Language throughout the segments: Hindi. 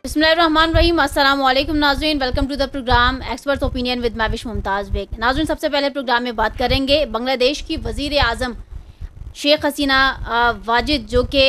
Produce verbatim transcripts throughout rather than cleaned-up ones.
बिस्मिल्लाहिर्रहमानिर्रहीम। अस्सलाम वालेकुम नाज़रीन, welcome to the program expert opinion with Mavish Mumtaz Baig. नाज़रीन, सबसे पहले प्रोग्राम में बात करेंगे बांग्लादेश की वज़ीर आज़म शेख हसीना वाजिद, जो कि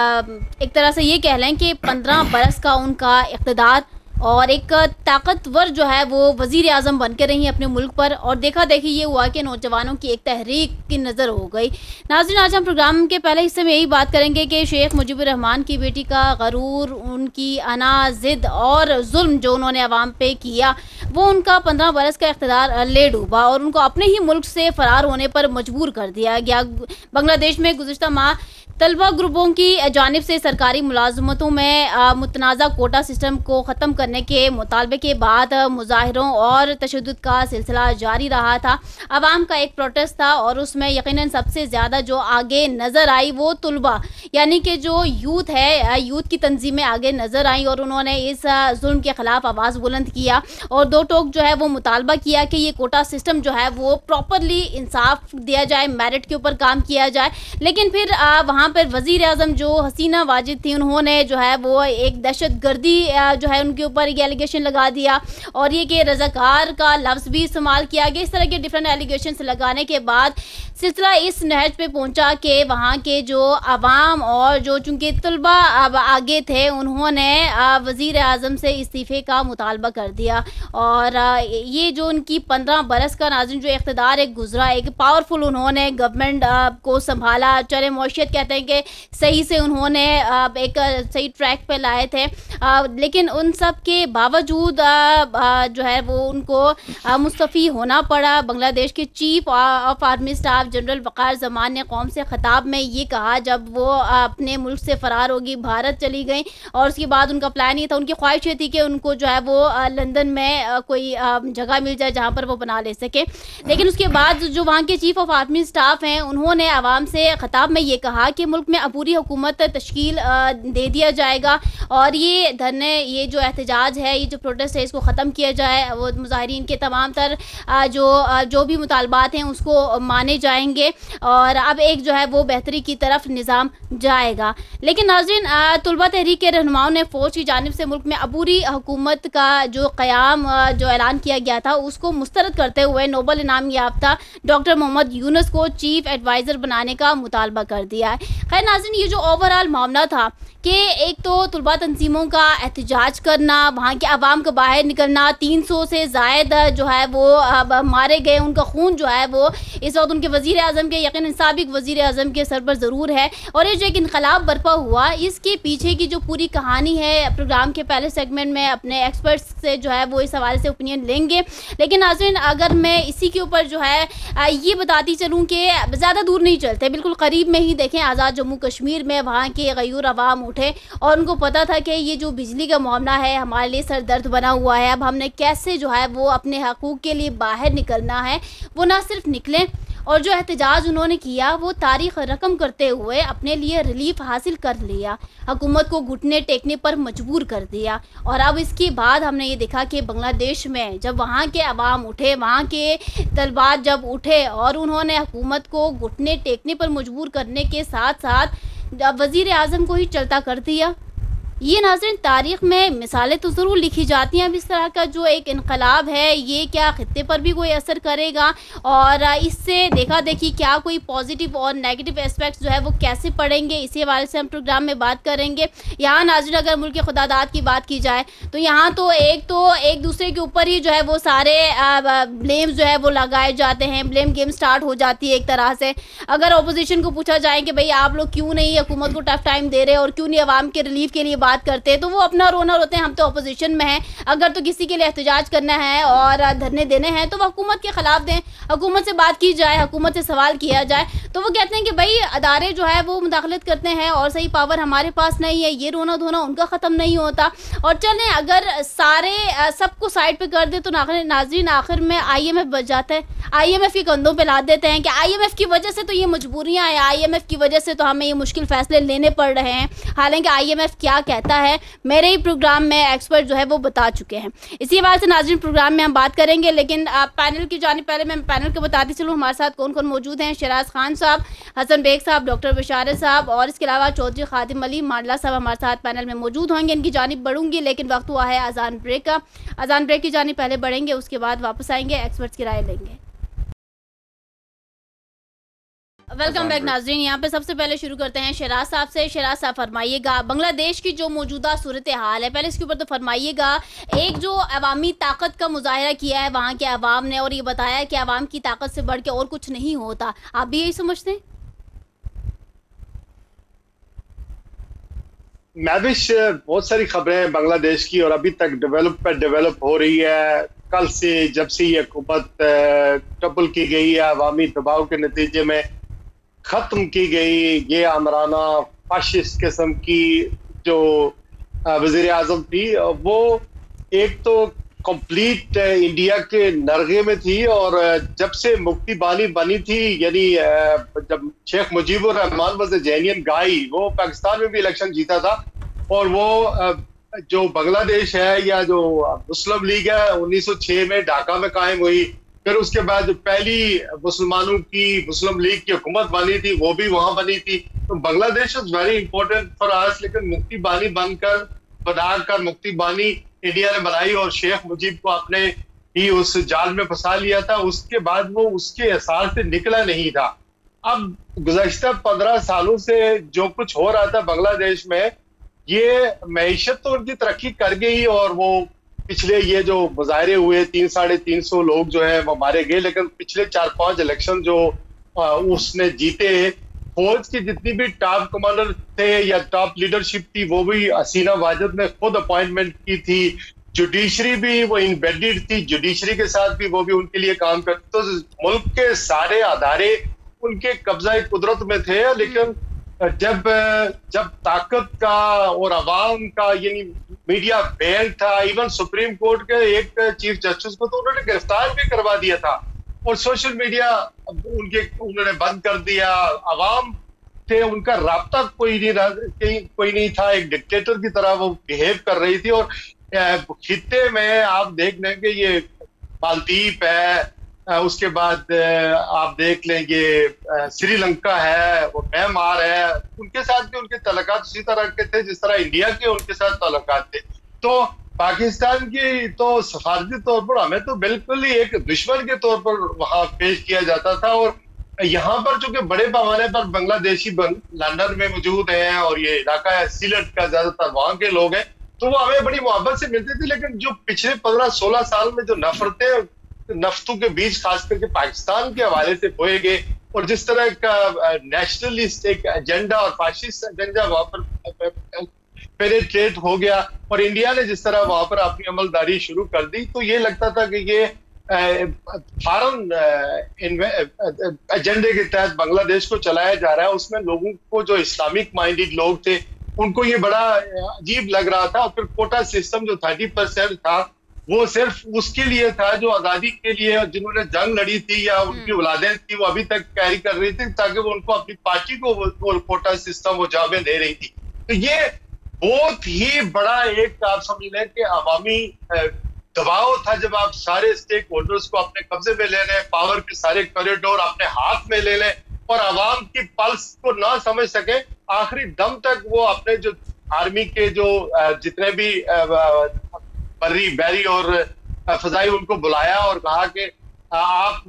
एक तरह से ये कह लें कि पंद्रह बरस का उनका इक़्तिदार और एक ताकतवर जो है वो वज़ीर आज़म बन के रही अपने मुल्क पर, और देखा देखी ये हुआ कि नौजवानों की एक तहरीक की नज़र हो गई। नाज़रीन, आज हम प्रोग्राम के पहले हिस्से में यही बात करेंगे कि शेख मुजीबुर रहमान की बेटी का गरूर, उनकी अना ज़िद और जुल्म जो उन्होंने अवाम पे किया, वो उनका पंद्रह बरस का इक़्तिदार ले डूबा और उनको अपने ही मुल्क से फ़रार होने पर मजबूर कर दिया गया। बांग्लादेश में गुज़िश्ता माह तलबा ग्रुपों की जानिब से सरकारी मुलाजमतों में मुतनाज़ा कोटा सिस्टम को ख़त्म करने के मुतालबे के बाद मुजाहिरों और तशद्दुद का सिलसिला जारी रहा था। अवाम का एक प्रोटेस्ट था और उसमें यकीनन सबसे ज़्यादा जो आगे नज़र आई वो तलबा, यानी कि जो यूथ है, यूथ की तंजीमें आगे नज़र आई और उन्होंने इस जुल्म के ख़िलाफ़ आवाज़ बुलंद किया और दो टोक जो है वो मुतालबा किया कि ये कोटा सिस्टम जो है वो प्रॉपरली इंसाफ दिया जाए, मेरिट के ऊपर काम किया जाए। लेकिन फिर वहाँ पर वज़ीर आज़म जो हसीना वाजिद थी, उन्होंने जो है वो एक दहशत गर्दी जो है उनके ऊपर एक एलिगेशन लगा दिया और ये कि रज़ाकार का लफ्ज़ भी इस्तेमाल किया गया। इस तरह के डिफरेंट एलिगेशन लगाने के बाद सिलसिला इस नहज पे पहुंचा कि वहाँ के जो अवाम और जो चूँकि तलबा आगे थे, उन्होंने वज़ीर आज़म से इस्तीफ़े का मुतालबा कर दिया और ये जो उनकी पंद्रह बरस का नाज़रीन जो इक़्तिदार एक गुजरा, एक पावरफुल उन्होंने गवर्नमेंट को संभाला, चले मौशियत कहते हैं कि सही से उन्होंने एक सही ट्रैक पे लाए थे, लेकिन उन सब के बावजूद जो है वो उनको मुस्तफ़ी होना पड़ा। बांग्लादेश के chief of army staff general Waqar Zaman ने कौम से ख़िताब में ये कहा जब वो अपने मुल्क से फ़रार होगी, भारत चली गई और उसके बाद उनका प्लान ये था, उनकी ख्वाहिश ये थी कि उनको जो है वो लंदन में कोई जगह मिल जाए जहाँ पर वो बना ले सके। लेकिन उसके बाद जो वहाँ के चीफ ऑफ आर्मी स्टाफ हैं, उन्होंने आवाम से ख़िताब में ये कहा कि मुल्क में अबूरी हुकूमत तश्कील दे दिया जाएगा और ये धरने, ये जो एहतजाज है, ये जो प्रोटेस्ट है, इसको ख़त्म किया जाए। वो मुजाहिरीन के तमाम तर जो जो भी मुतालबात हैं उसको माने जाएंगे और अब एक जो है वो बेहतरी की तरफ निज़ाम जाएगा। लेकिन नाज़रीन, तलबा तहरीक के रहनुमाओं ने फ़ौज की जानिब से मुल्क में अबूरी हुकूमत का जो क़याम जो ऐलान किया गया था उसको मुस्तरद करते हुए नोबल इनाम याफ्ता डॉक्टर मोहम्मद यूनुस को चीफ एडवाइज़र बनाने का मुतालबा कर दिया है। खैर नाज़रीन, ये जो ओवरऑल मामला था कि एक तो तलबा तंजीमों का एहतजाज करना, वहाँ के अवाम का बाहर निकलना, तीन सौ से ज़ायद जो है वो मारे गए, उनका खून जो है वो इस वक्त उनके वज़ीर आज़म के, यकीनन साबिक वज़ीर आज़म के सर पर ज़रूर है और ये जो एक इनकलाब बर्पा हुआ, इसके पीछे की जो पूरी कहानी है प्रोग्राम के पहले सेगमेंट में अपने एक्सपर्ट्स से जो है वो इस हवाले से ओपिनियन लेंगे। लेकिन नाज़रीन, अगर मैं इसी के ऊपर जो है ये बताती चलूँ कि ज़्यादा दूर नहीं चलते, बिल्कुल करीब में ही देखें आज़ाद जम्मू कश्मीर में वहाँ के गयूर अवाम उठे और उनको पता था कि ये जो बिजली का मामला है हमारे लिए सर दर्द बना हुआ है, अब हमने कैसे जो है वो अपने हकूक़ के लिए बाहर निकलना है। वो ना सिर्फ निकले और जो एहतजाज उन्होंने किया वो तारीख़ रकम करते हुए अपने लिए रिलीफ हासिल कर लिया, हुकूमत को घुटने टेकने पर मजबूर कर दिया। और अब इसके बाद हमने ये देखा कि बांग्लादेश में जब वहाँ के अवाम उठे, वहाँ के तलबात जब उठे और उन्होंने हुकूमत को घुटने टेकने पर मजबूर करने के साथ साथ वज़ीर आज़म को ही चलता कर दिया। ये नाज़रीन, तारीख़ में मिसालें तो ज़रूर लिखी जाती हैं। अब इस तरह का जो एक इनकलाब है ये क्या ख़ित्ते पर भी कोई असर करेगा और इससे देखा देखी क्या कोई पॉजिटिव और नेगेटिव एस्पेक्ट्स जो है वो कैसे पड़ेंगे, इसी हवाले से हम प्रोग्राम में बात करेंगे। यहाँ नाज़रीन, अगर मुल्क के खुदादाद की बात की जाए तो यहाँ तो एक तो एक दूसरे के ऊपर ही जो है वो सारे ब्लेम जो है वो लगाए जाते हैं, ब्लेम गेम स्टार्ट हो जाती है एक तरह से। अगर अपोजिशन को पूछा जाए कि भाई आप लोग क्यों नहीं हुकूमत को टफ टाइम दे रहे और क्यों नहीं आवाम के रिलीफ के लिए बात करते हैं, तो वो अपना रोना रोते हैं, हम तो अपोजिशन में हैं। अगर तो किसी के लिए एहतजाज करना है और धरने देने हैं तो वह हुकूमत के खिलाफ दें, हुकूमत से बात की जाए, हुकूमत से सवाल किया जाए। तो वो कहते हैं कि भाई अदारे जो है वो मुदाखलत करते हैं और सही पावर हमारे पास नहीं है, ये रोना धोना उनका ख़त्म नहीं होता। और चलें, अगर सारे सबको साइड पे कर दे तो नाज़रीन आखिर में आई एम एफ बच जाता है, आई एम एफ के कंधों पे लाद देते हैं कि आई एम एफ की वजह से तो ये मजबूरियाँ हैं, आई एम एफ की वजह से तो हमें ये मुश्किल फ़ैसले लेने पड़ रहे हैं। हालांकि आई एम एफ क्या कहता रहता है, मेरे ही प्रोग्राम में एक्सपर्ट जो है वो बता चुके हैं। इसी हवाले से नाज़रीन प्रोग्राम में हम बात करेंगे, लेकिन आप पैनल की जानिब पहले मैं पैनल को बताती चलूँ हमारे साथ कौन कौन मौजूद हैं। शराज खान साहब, हसन बेग साहब, डॉक्टर बशारत साहब और इसके अलावा चौधरी खादिम अली मांडला साहब हमारे साथ पैनल में मौजूद होंगे। इनकी जानिब बढ़ूंगी, लेकिन वक्त हुआ है अजान ब्रेक का। अजान ब्रेक की जानिब पहले बढ़ेंगे, उसके बाद वापस आएंगे, एक्सपर्ट्स की राय लेंगे। वेलकम बैक नाजरीन। यहाँ पे सबसे पहले शुरू करते हैं शराज साहब से। शराज साहब फरमाइएगा, बांग्लादेश की जो मौजूदा सूरत हाल है, पहले इसके ऊपर तो फरमाइएगा। एक जो अवामी ताकत का मुजाहरा किया है वहाँ के अवाम ने, और ये बताया कि अवाम की ताकत से बढ़ के और कुछ नहीं होता, आप भी यही समझते हैं? मैविश, बहुत सारी खबरें बांग्लादेश की और अभी तक डेवलप पे डेवलप हो रही है। कल से जब से ये हुकूमत टबल की गई है, अवामी दबाव के नतीजे में खत्म की गई ये आमराना फाशिस्ट किस्म की जो वजीर आजम थी, वो एक तो कंप्लीट इंडिया के नरगे में थी। और जब से मुफ्ती बानी बनी थी, यानी जब Sheikh Mujibur Rahman was a genuine guy, वो पाकिस्तान में भी इलेक्शन जीता था। और वो जो बांग्लादेश है या जो मुस्लिम लीग है उन्नीस सौ छह में ढाका में कायम हुई। फिर उसके बाद पहली मुसलमानों की मुस्लिम लीग की हुकूमत बनी थी, वो भी वहां बनी थी। तो Bangladesh is very important for us. लेकिन मुफ्ती बानी बनकर बनाकर मुफ्ती बानी इंडिया ने बनाई और शेख मुजीब को अपने ही उस जाल में फंसा लिया था। उसके बाद वो उसके असर से निकला नहीं था। अब गुज़श्ता पंद्रह सालों से जो कुछ हो रहा था बांग्लादेश में, ये मैशत तो उनकी तरक्की कर गई। और वो पिछले ये जो मुजाहरे हुए, तीन साढ़े तीन सौ लोग जो है वो मारे गए। लेकिन पिछले चार पांच इलेक्शन जो उसने जीते, फौज की जितनी भी टॉप कमांडर थे या टॉप लीडरशिप थी, वो भी हसीना वाजिद ने खुद अपॉइंटमेंट की थी। जुडिशरी भी वो इम्बेडेड थी, जुडिशरी के साथ भी वो भी उनके लिए काम करते। तो मुल्क के सारे अदारे उनके कब्जा कुदरत में थे। लेकिन जब जब ताकत का और अवाम का, यानी मीडिया बैन था, इवन सुप्रीम कोर्ट के एक चीफ जस्टिस को तो उन्होंने गिरफ्तार भी करवा दिया था। और सोशल मीडिया उनके उन्होंने बंद कर दिया। अवाम से उनका राब्ता कोई नहीं कोई नहीं था। एक डिक्टेटर की तरह वो बिहेव कर रही थी। और खित्ते में आप देख लेंगे ये मालदीव है, उसके बाद आप देख लेंगे श्रीलंका है, वो म्यांमार है, उनके साथ भी उनके तल्लुकात उसी तरह के थे जिस तरह इंडिया के उनके साथ तल्लुकात थे। तो पाकिस्तान की तो सफारती तौर पर हमें तो बिल्कुल ही एक दुश्मन के तौर पर वहां पेश किया जाता था। और यहाँ पर चूंकि बड़े पैमाने पर बांग्लादेशी लंदन में मौजूद हैं और ये इलाका है सिलट का, ज्यादातर वहां के लोग हैं, तो वो हमें बड़ी मोहब्बत से मिलते थे। लेकिन जो पिछले पंद्रह सोलह साल में जो नफरतें नफ्तों के बीच खास करके पाकिस्तान के हवाले से बोए गए, और जिस तरह का नेशनलिस्ट एक एजेंडा और फाशिस्ट एजेंडा वहां पर पेनिट्रेट हो गया, और इंडिया ने जिस तरह वहां पर अपनी अमलदारी शुरू कर दी, तो ये लगता था कि ये फॉरेन एजेंडे के तहत बांग्लादेश को चलाया जा रहा है। उसमें लोगों को जो इस्लामिक माइंडेड लोग थे उनको ये बड़ा अजीब लग रहा था। और फिर कोटा सिस्टम जो थर्टी परसेंट था वो सिर्फ उसके लिए था जो आजादी के लिए जिन्होंने जंग लड़ी थी या उनकी औलादें थी वो अभी तक कैरी कर रही थी, ताकि वो उनको अपनी पार्टी को वो कोटा सिस्टम वो जाबे दे रही थी। तो ये बहुत ही बड़ा एक आप समझ लें कि अवामी दबाव था, जब आप सारे स्टेक होल्डर्स को अपने कब्जे में ले लें, पावर के सारे कॉरिडोर अपने हाथ में ले लें और अवाम की पल्स को ना समझ सके, आखिरी दम तक वो अपने जो आर्मी के जो जितने भी बर्री बैरी और फजाई उनको बुलाया और कहा कि आप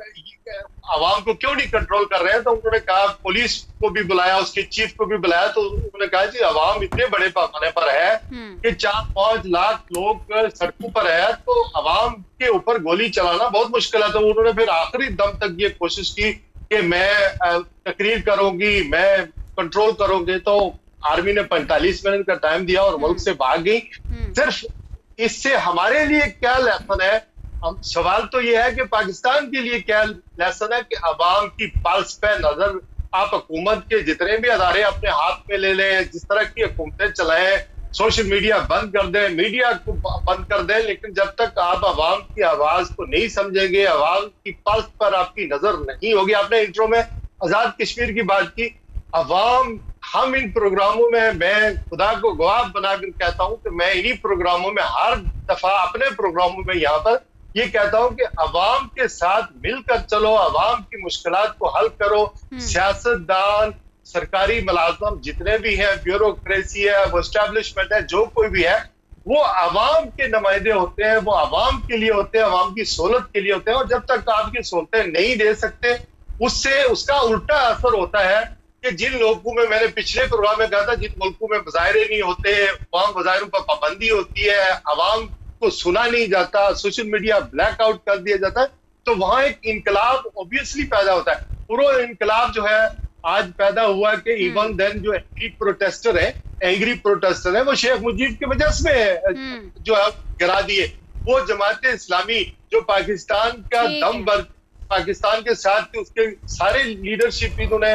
आवाम को क्यों नहीं कंट्रोल कर रहे हैं। तो उन्होंने कहा, पुलिस को भी बुलाया, उसके चीफ को भी बुलाया, तो उन्होंने कहा जी आवाम इतने बड़े पैमाने पर है कि चार पांच लाख लोग सड़कों पर है, तो आवाम के ऊपर गोली चलाना बहुत मुश्किल है। तो उन्होंने फिर आखिरी दम तक ये कोशिश की कि मैं तकरीर करूंगी, मैं कंट्रोल करूंगी। तो आर्मी ने पैंतालीस मिनट का टाइम दिया और मुल्क से भाग गई। सिर्फ इससे हमारे लिए क्या लेसन है? हम सवाल तो ये है कि पाकिस्तान के लिए क्या लेसन है कि अवाम की पल्स पे नजर आप हुकूमत के जितने भी अदारे अपने हाथ में ले लें, जिस तरह की हुकूमतें चलाएं, सोशल मीडिया बंद कर दें, मीडिया को बंद कर दें, लेकिन जब तक आप अवाम की आवाज को नहीं समझेंगे, अवाम की पल्स पर आपकी नजर नहीं होगी। आपने इंट्रो में आजाद कश्मीर की बात की, अवाम हम इन प्रोग्रामों में, मैं खुदा को गवाह बनाकर कहता हूं कि मैं इन्हीं प्रोग्रामों में हर दफा अपने प्रोग्रामों में यहाँ पर ये कहता हूं कि अवाम के साथ मिलकर चलो, अवाम की मुश्किलात को हल करो। सियासतदान, सरकारी मुलाजम जितने भी हैं, ब्यूरोक्रेसी है, वो एस्टैब्लिशमेंट है, जो कोई भी है, वो अवाम के नुमाइंदे होते हैं, वो अवाम के लिए होते हैं, अवाम की सहूलत के लिए होते हैं। और जब तक आपकी सहूलतें नहीं दे सकते, उससे उसका उल्टा असर होता है कि जिन लोगों में, मैंने पिछले प्रोग्राम में कहा था, जिन मुल्कों में मुजाहरे नहीं होते, वहां मुजाहरों पर पाबंदी होती है, अवाम को सुना नहीं जाता, सोशल मीडिया ब्लैकआउट कर दिया जाता है, तो वहां एक इनकलाब ऑब्वियसली पैदा होता है। पूरा इनकलाब जो है आज पैदा हुआ कि इवन देन जो एंग्री प्रोटेस्टर है एंग्री प्रोटेस्टर है वो शेख मुजीब की वजह से जो है गिरा दिए। वो जमात इस्लामी जो पाकिस्तान का दम भर पाकिस्तान के साथ थी, उसके सारे लीडरशिप इन्होंने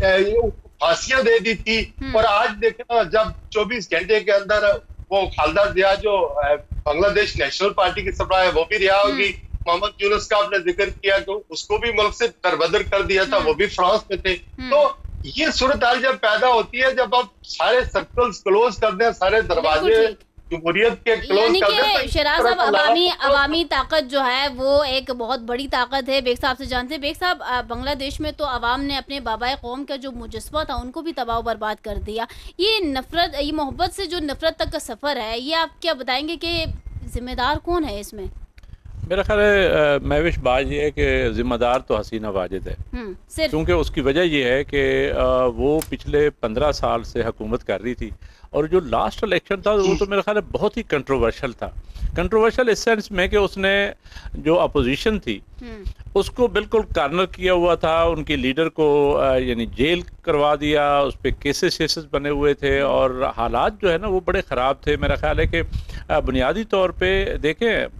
फांसियां दे दी थी। और आज देखना, जब चौबीस घंटे के अंदर वो खालदा जिया जो बांग्लादेश नेशनल पार्टी की सरबराह है वो भी रिहा होगी। मोहम्मद यूनुस का आपने जिक्र किया कि उसको भी मुल्क से दरबदर कर दिया था, वो भी फ्रांस में थे। तो ये सूरत हाल जब पैदा होती है, जब आप सारे सर्कल्स क्लोज कर दें, सारे दरवाजे जमहूरियत के क्लोज कर दें, शहराज साहब, अवामी अवामी ताकत जो है वो एक बहुत बड़ी ताकत है। बेग साहब से जानते हैं, बेग साहब, बांग्लादेश में तो अवाम ने अपने बाबाए कौम का जो मुजस्समा था उनको भी तबाह बर्बाद कर दिया। ये नफरत, ये मोहब्बत से जो नफरत तक का सफर है, ये आप क्या बताएंगे कि जिम्मेदार कौन है इसमें? मेरा ख्याल है महविश बात ये है कि जिम्मेदार तो हसीना वाजिद है, क्योंकि उसकी वजह ये है कि वो पिछले पंद्रह साल से हुकूमत कर रही थी, और जो लास्ट इलेक्शन था वो तो मेरा ख्याल है बहुत ही कंट्रोवर्शियल था। कंट्रोवर्शियल इस सेंस में कि उसने जो अपोजिशन थी उसको बिल्कुल कार्नर किया हुआ था, उनकी लीडर को यानी जेल करवा दिया, उस पर केसेस केसेस बने हुए थे, और हालात जो है ना वो बड़े ख़राब थे। मेरा ख्याल है कि बुनियादी तौर पे देखें,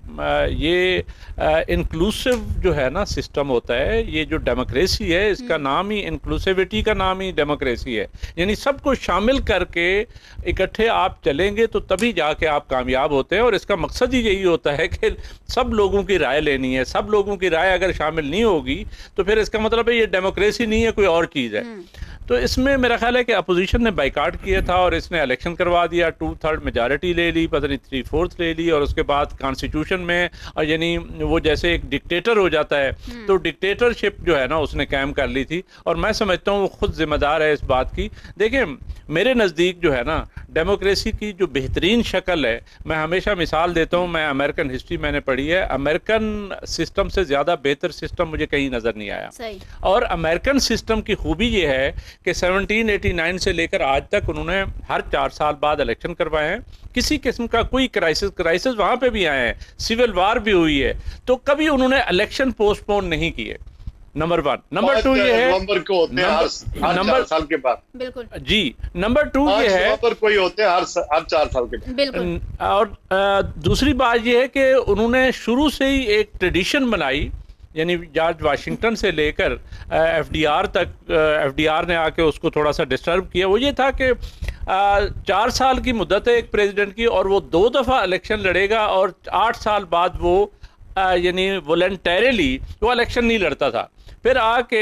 ये इंक्लूसिव जो है ना सिस्टम होता है, ये जो डेमोक्रेसी है इसका नाम ही, इंक्लूसिविटी का नाम ही डेमोक्रेसी है, यानी सबको शामिल करके इकट्ठे आप चलेंगे तो तभी जाके आप कामयाब होते हैं। और इसका मकसद ही यही होता है कि सब लोगों की राय लेनी है। सब लोगों की राय अगर शामिल नहीं होगी तो फिर इसका मतलब है ये डेमोक्रेसी नहीं है, कोई और चीज़ है। तो इसमें मेरा ख्याल है कि अपोजिशन ने बाइकाट किया था और इसने इलेक्शन करवा दिया, टू थर्ड मेजॉरिटी ले ली, पता नहीं थ्री फोर्थ ले ली, और उसके बाद कॉन्स्टिट्यूशन में, और यानी वो जैसे एक डिक्टेटर हो जाता है तो डिक्टेटरशिप जो है ना उसने कायम कर ली थी। और मैं समझता हूँ वो खुद जिम्मेदार है इस बात की। देखिए, मेरे नज़दीक जो है ना डेमोक्रेसी की जो बेहतरीन शक्ल है, मैं हमेशा मिसाल देता हूँ, मैं अमेरिकन हिस्ट्री मैंने पढ़ी है, अमेरिकन सिस्टम से ज़्यादा बेहतर सिस्टम मुझे कहीं नज़र नहीं आया। और अमेरिकन सिस्टम की खूबी ये है कि सेवनटीन एटी नाइन से लेकर आज तक उन्होंने हर चार साल बाद इलेक्शन करवाए हैं। किसी किस्म का कोई क्राइसिस क्राइसिस वहाँ पे भी आए हैं, सिविल वार भी हुई है, तो कभी उन्होंने इलेक्शन पोस्टपोन नहीं किए। Number one. नंबर टू ये है नवंबर को होते हैं हर, हर नंबर चार साल के बाद। बिल्कुल जी। नंबर टू ये है नवंबर कोई होते हैं हर हर चार साल के बाद। बिल्कुल। और आ, दूसरी बात ये है कि उन्होंने शुरू से ही एक ट्रेडिशन बनाई, यानी जॉर्ज वाशिंगटन से लेकर एफ डी आर तक, एफ डी आर ने आके उसको थोड़ा सा डिस्टर्ब किया। वो ये था कि आ, चार साल की मुद्दत है एक प्रेसिडेंट की, और वो दो दफ़ा इलेक्शन लड़ेगा, और आठ साल बाद वो यानी वॉलंटरीली वो इलेक्शन नहीं लड़ता था। फिर आके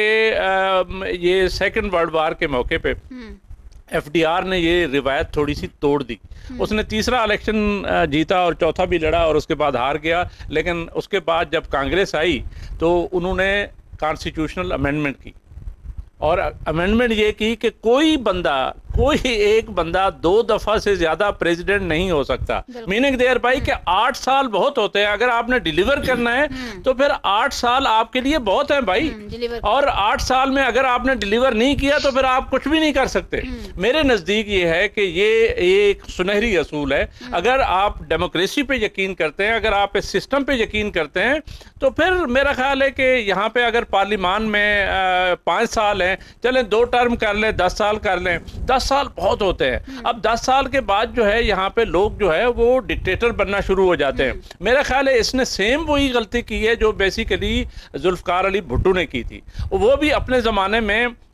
ये सेकंड वर्ल्ड वार के मौके पे एफ डी आर ने ये रिवायत थोड़ी सी तोड़ दी। उसने तीसरा इलेक्शन जीता और चौथा भी लड़ा और उसके बाद हार गया। लेकिन उसके बाद जब कांग्रेस आई तो उन्होंने कॉन्स्टिट्यूशनल अमेंडमेंट की, और अमेंडमेंट ये की कि कोई बंदा, कोई एक बंदा दो दफा से ज्यादा प्रेसिडेंट नहीं हो सकता। मीनिंग देयर भाई कि आठ साल बहुत होते हैं, अगर आपने डिलीवर करना है तो फिर आठ साल आपके लिए बहुत है भाई। और आठ साल में अगर आपने डिलीवर नहीं किया तो फिर आप कुछ भी नहीं कर सकते। मेरे नजदीक ये है कि ये एक सुनहरी असूल है। अगर आप डेमोक्रेसी पे यकीन करते हैं, अगर आप इस सिस्टम पे यकीन करते हैं, तो फिर मेरा ख्याल है कि यहाँ पे अगर पार्लियामान में पाँच साल हैं, चलें दो टर्म कर लें, दस साल कर लें, दस साल बहुत होते हैं। अब दस साल के बाद जो है यहाँ पे लोग जो है वो डिक्टेटर बनना शुरू हो जाते हैं। मेरा ख्याल है इसने सेम वही गलती की है जो बेसिकली जुल्फकार अली भुट्टो ने की थी। वो भी अपने ज़माने में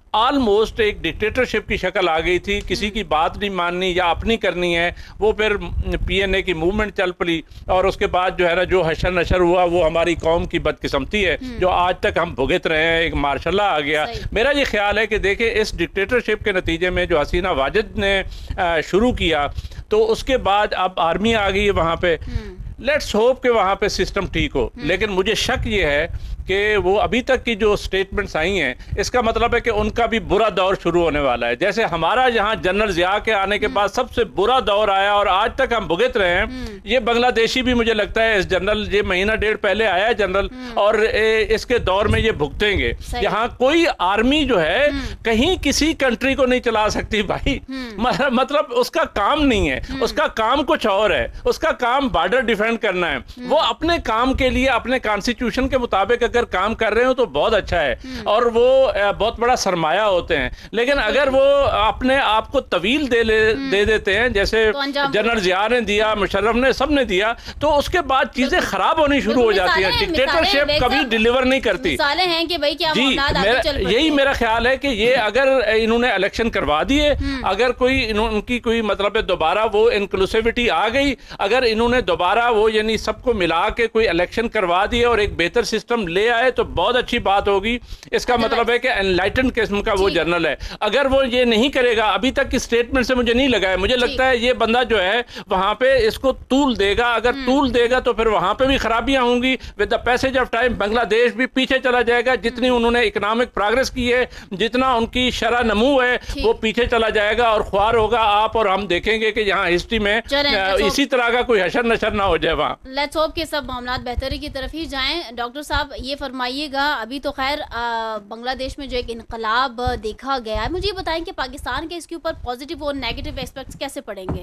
ऑलमोस्ट एक डिक्टेटरशिप की शक्ल आ गई थी। किसी की बात नहीं माननी या अपनी करनी है, वो फिर पीएनए की मूवमेंट चल पड़ी और उसके बाद जो है ना जो हशर नशर हुआ वो हमारी कौम की बदकिस्मती है जो आज तक हम भुगत रहे हैं। एक मार्शल लॉ आ गया। मेरा ये ख्याल है कि देखिए इस डिक्टेटरशिप के नतीजे में जो हसीना वाजिद ने शुरू किया तो उसके बाद अब आर्मी आ गई है वहाँ पे। लेट्स होप कि वहाँ पे सिस्टम ठीक हो, लेकिन मुझे शक ये है कि वो अभी तक की जो स्टेटमेंट्स आई हैं इसका मतलब है कि उनका भी बुरा दौर शुरू होने वाला है। जैसे हमारा यहाँ जनरल ज़िया के आने के बाद सबसे बुरा दौर आया और आज तक हम भुगत रहे हैं, ये बांग्लादेशी भी मुझे लगता है इस जनरल ये महीना डेढ़ पहले आया है जनरल और इसके दौर में ये भुगतेंगे। यहाँ कोई आर्मी जो है कहीं किसी कंट्री को नहीं चला सकती भाई, मतलब उसका काम नहीं है, उसका काम कुछ और है। उसका काम बॉर्डर डिफेंड करना है। वो अपने काम के लिए अपने कॉन्स्टिट्यूशन के मुताबिक अगर काम कर रहे हो तो बहुत अच्छा है और वो बहुत बड़ा सरमाया होते हैं। लेकिन अगर वो अपने आप को तवील दे ले, दे देते हैं जैसे जनरल ज़िया ने दिया, मुशर्रफ ने, सब ने दिया, तो उसके बाद चीजें खराब होनी शुरू हो जाती हैं। डिक्टेटरशिप कभी डिलीवर नहीं करती। हैं कि भाई क्या जी मेरा, यही मेरा ख्याल है कि ये अगर इन्होंने इलेक्शन करवा दिए, अगर कोई उनकी कोई मतलब दोबारा वो इंक्लूसिविटी आ गई, अगर इन्होंने दोबारा वो यानी सबको मिला के कोई इलेक्शन करवा दिए और एक बेहतर सिस्टम ले आए तो बहुत अच्छी बात होगी। इसका मतलब है कि एनलाइटेंड किस्म का वो जनरल है। अगर वो ये नहीं करेगा, अभी तक की स्टेटमेंट से मुझे नहीं लगा है, मुझे लगता है ये बंदा जो है वहां पे इसको तूल देगा। अगर तूल देगा तो फिर वहां पे भी खराबियां होंगी। With the passage of time Bangladesh भी पीछे चला जाएगा। जितनी उन्होंने इकोनॉमिक प्रोग्रेस की है, जितना उनकी शरह नमू है, वो पीछे चला जाएगा और ख्वार होगा आप और हम देखेंगे कि यहाँ हिस्ट्री में इसी तरह का कोई हशर नशर ना हो जाए। वहाँ लेट्स होप कि सब मामलात बेहतरी की तरफ ही जाएं। डॉक्टर साहब ये फरमाइएगा, अभी तो खैर बांग्लादेश में जो एक इनकलाब देखा गया है, मुझे ये बताएं कि पाकिस्तान के इसके ऊपर पॉजिटिव और नेगेटिव एस्पेक्ट्स कैसे पड़ेंगे?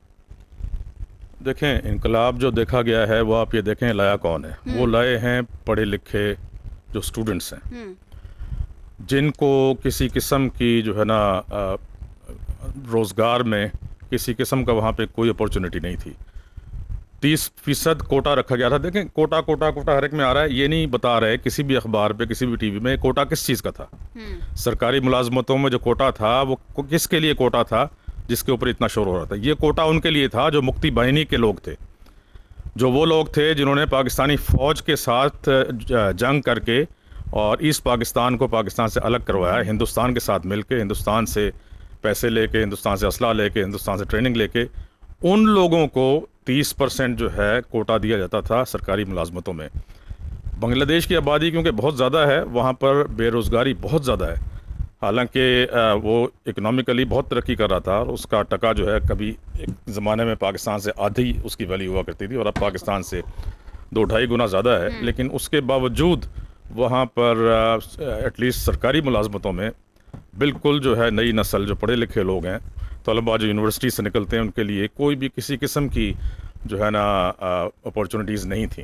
देखें, इनकलाब जो देखा गया है वो आप ये देखें लाया कौन है। वो लाए हैं पढ़े लिखे जो स्टूडेंट्स हैं, जिनको किसी किस्म की जो है ना रोज़गार में किसी किस्म का वहाँ पे कोई अपॉर्चुनिटी नहीं थी। तीस फीसद कोटा रखा गया था। देखें, कोटा कोटा कोटा हर एक में आ रहा है, ये नहीं बता रहे किसी भी अखबार पे किसी भी टीवी में कोटा किस चीज़ का था। सरकारी मुलाजमतों में जो कोटा था वो किसके लिए कोटा था जिसके ऊपर इतना शोर हो रहा था? ये कोटा उनके लिए था जो मुक्ति बाहिनी के लोग थे, जो वो लोग थे जिन्होंने पाकिस्तानी फ़ौज के साथ जंग करके और ईस्ट पाकिस्तान को पाकिस्तान से अलग करवाया, हिंदुस्तान के साथ मिलके, हिंदुस्तान से पैसे लेके, हिंदुस्तान से असला लेके, हिंदुस्तान से ट्रेनिंग लेके, उन लोगों को तीस परसेंट जो है कोटा दिया जाता था सरकारी मुलाजमतों में। बांग्लादेश की आबादी क्योंकि बहुत ज़्यादा है, वहाँ पर बेरोज़गारी बहुत ज़्यादा है। हालांकि वो इकोनॉमिकली बहुत तरक्की कर रहा था और उसका टका जो है कभी एक ज़माने में पाकिस्तान से आधी उसकी वैल्यू हुआ करती थी और अब पाकिस्तान से दो ढाई गुना ज़्यादा है। लेकिन उसके बावजूद वहाँ पर एटलीस्ट सरकारी मुलाजमतों में बिल्कुल जो है नई नस्ल जो पढ़े लिखे लोग हैं, तलबा जो यूनिवर्सिटी से निकलते हैं, उनके लिए कोई भी किसी किस्म की जो है ना अपॉर्चुनिटीज़ नहीं थी।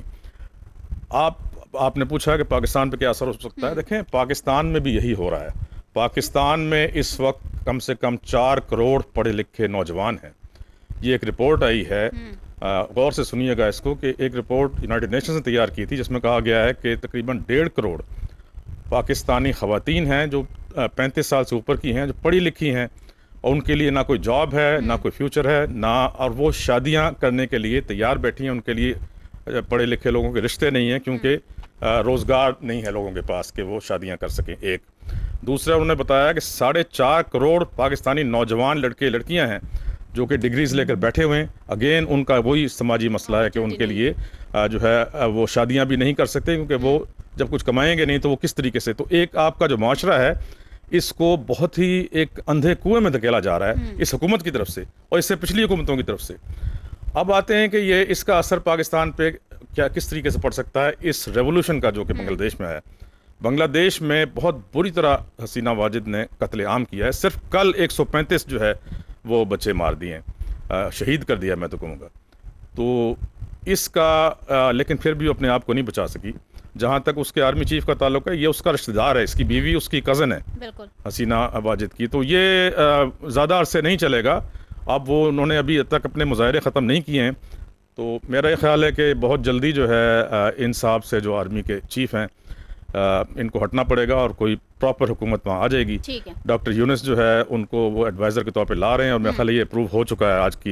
आप आपने पूछा कि पाकिस्तान पे क्या असर हो सकता है। देखें, पाकिस्तान में भी यही हो रहा है। पाकिस्तान में इस वक्त कम से कम चार करोड़ पढ़े लिखे नौजवान हैं। ये एक रिपोर्ट आई है, गौर से सुनिएगा इसको, कि एक रिपोर्ट यूनाइटेड नेशंस ने तैयार की थी जिसमें कहा गया है कि तकरीबन डेढ़ करोड़ पाकिस्तानी ख़वातीन हैं जो पैंतीस साल से ऊपर की हैं, जो पढ़ी लिखी हैं और उनके लिए ना कोई जॉब है, ना कोई फ्यूचर है, ना और वो शादियां करने के लिए तैयार बैठी हैं। उनके लिए पढ़े लिखे लोगों के रिश्ते नहीं हैं क्योंकि रोज़गार नहीं है लोगों के पास कि वो शादियां कर सकें। एक दूसरा उन्होंने बताया कि साढ़े चार करोड़ पाकिस्तानी नौजवान लड़के लड़कियां हैं जो कि डिग्रीज लेकर बैठे हुए हैं। अगेन उनका वही समाजी मसला है कि उनके लिए जो है वो शादियां भी नहीं कर सकते क्योंकि वो जब कुछ कमाएंगे नहीं तो वो किस तरीके से। तो एक आपका जो माशरा है इसको बहुत ही एक अंधे कुएं में धकेला जा रहा है इस हुकूमत की तरफ से और इससे पिछली हुकूमतों की तरफ से। अब आते हैं कि ये इसका असर पाकिस्तान पे क्या किस तरीके से पड़ सकता है इस रेवोल्यूशन का जो कि बांग्लादेश में है। बांग्लादेश में बहुत बुरी तरह हसीना वाजिद ने कत्लेआम किया है। सिर्फ कल एक सौ पैंतीस जो है वो बच्चे मार दिए, शहीद कर दिया मैं तो कहूँगा। तो इसका आ, लेकिन फिर भी अपने आप को नहीं बचा सकी। जहाँ तक उसके आर्मी चीफ का ताल्लुक है, ये उसका रिश्तेदार है, इसकी बीवी उसकी कज़न है हसीना वाजिद की। तो ये ज़्यादा अरसे नहीं चलेगा। अब वो उन्होंने अभी तक अपने मुजाहरे ख़त्म नहीं किए हैं। तो मेरा ये ख्याल है कि बहुत जल्दी जो है इन साहब से जो आर्मी के चीफ हैं इनको हटना पड़ेगा और कोई प्रॉपर हुकूमत वहाँ आ जाएगी। ठीक है। डॉक्टर यूनुस जो है उनको वो एडवाइज़र के तौर पे ला रहे हैं और मेरा ख्याल ये अप्रूव हो चुका है, आज की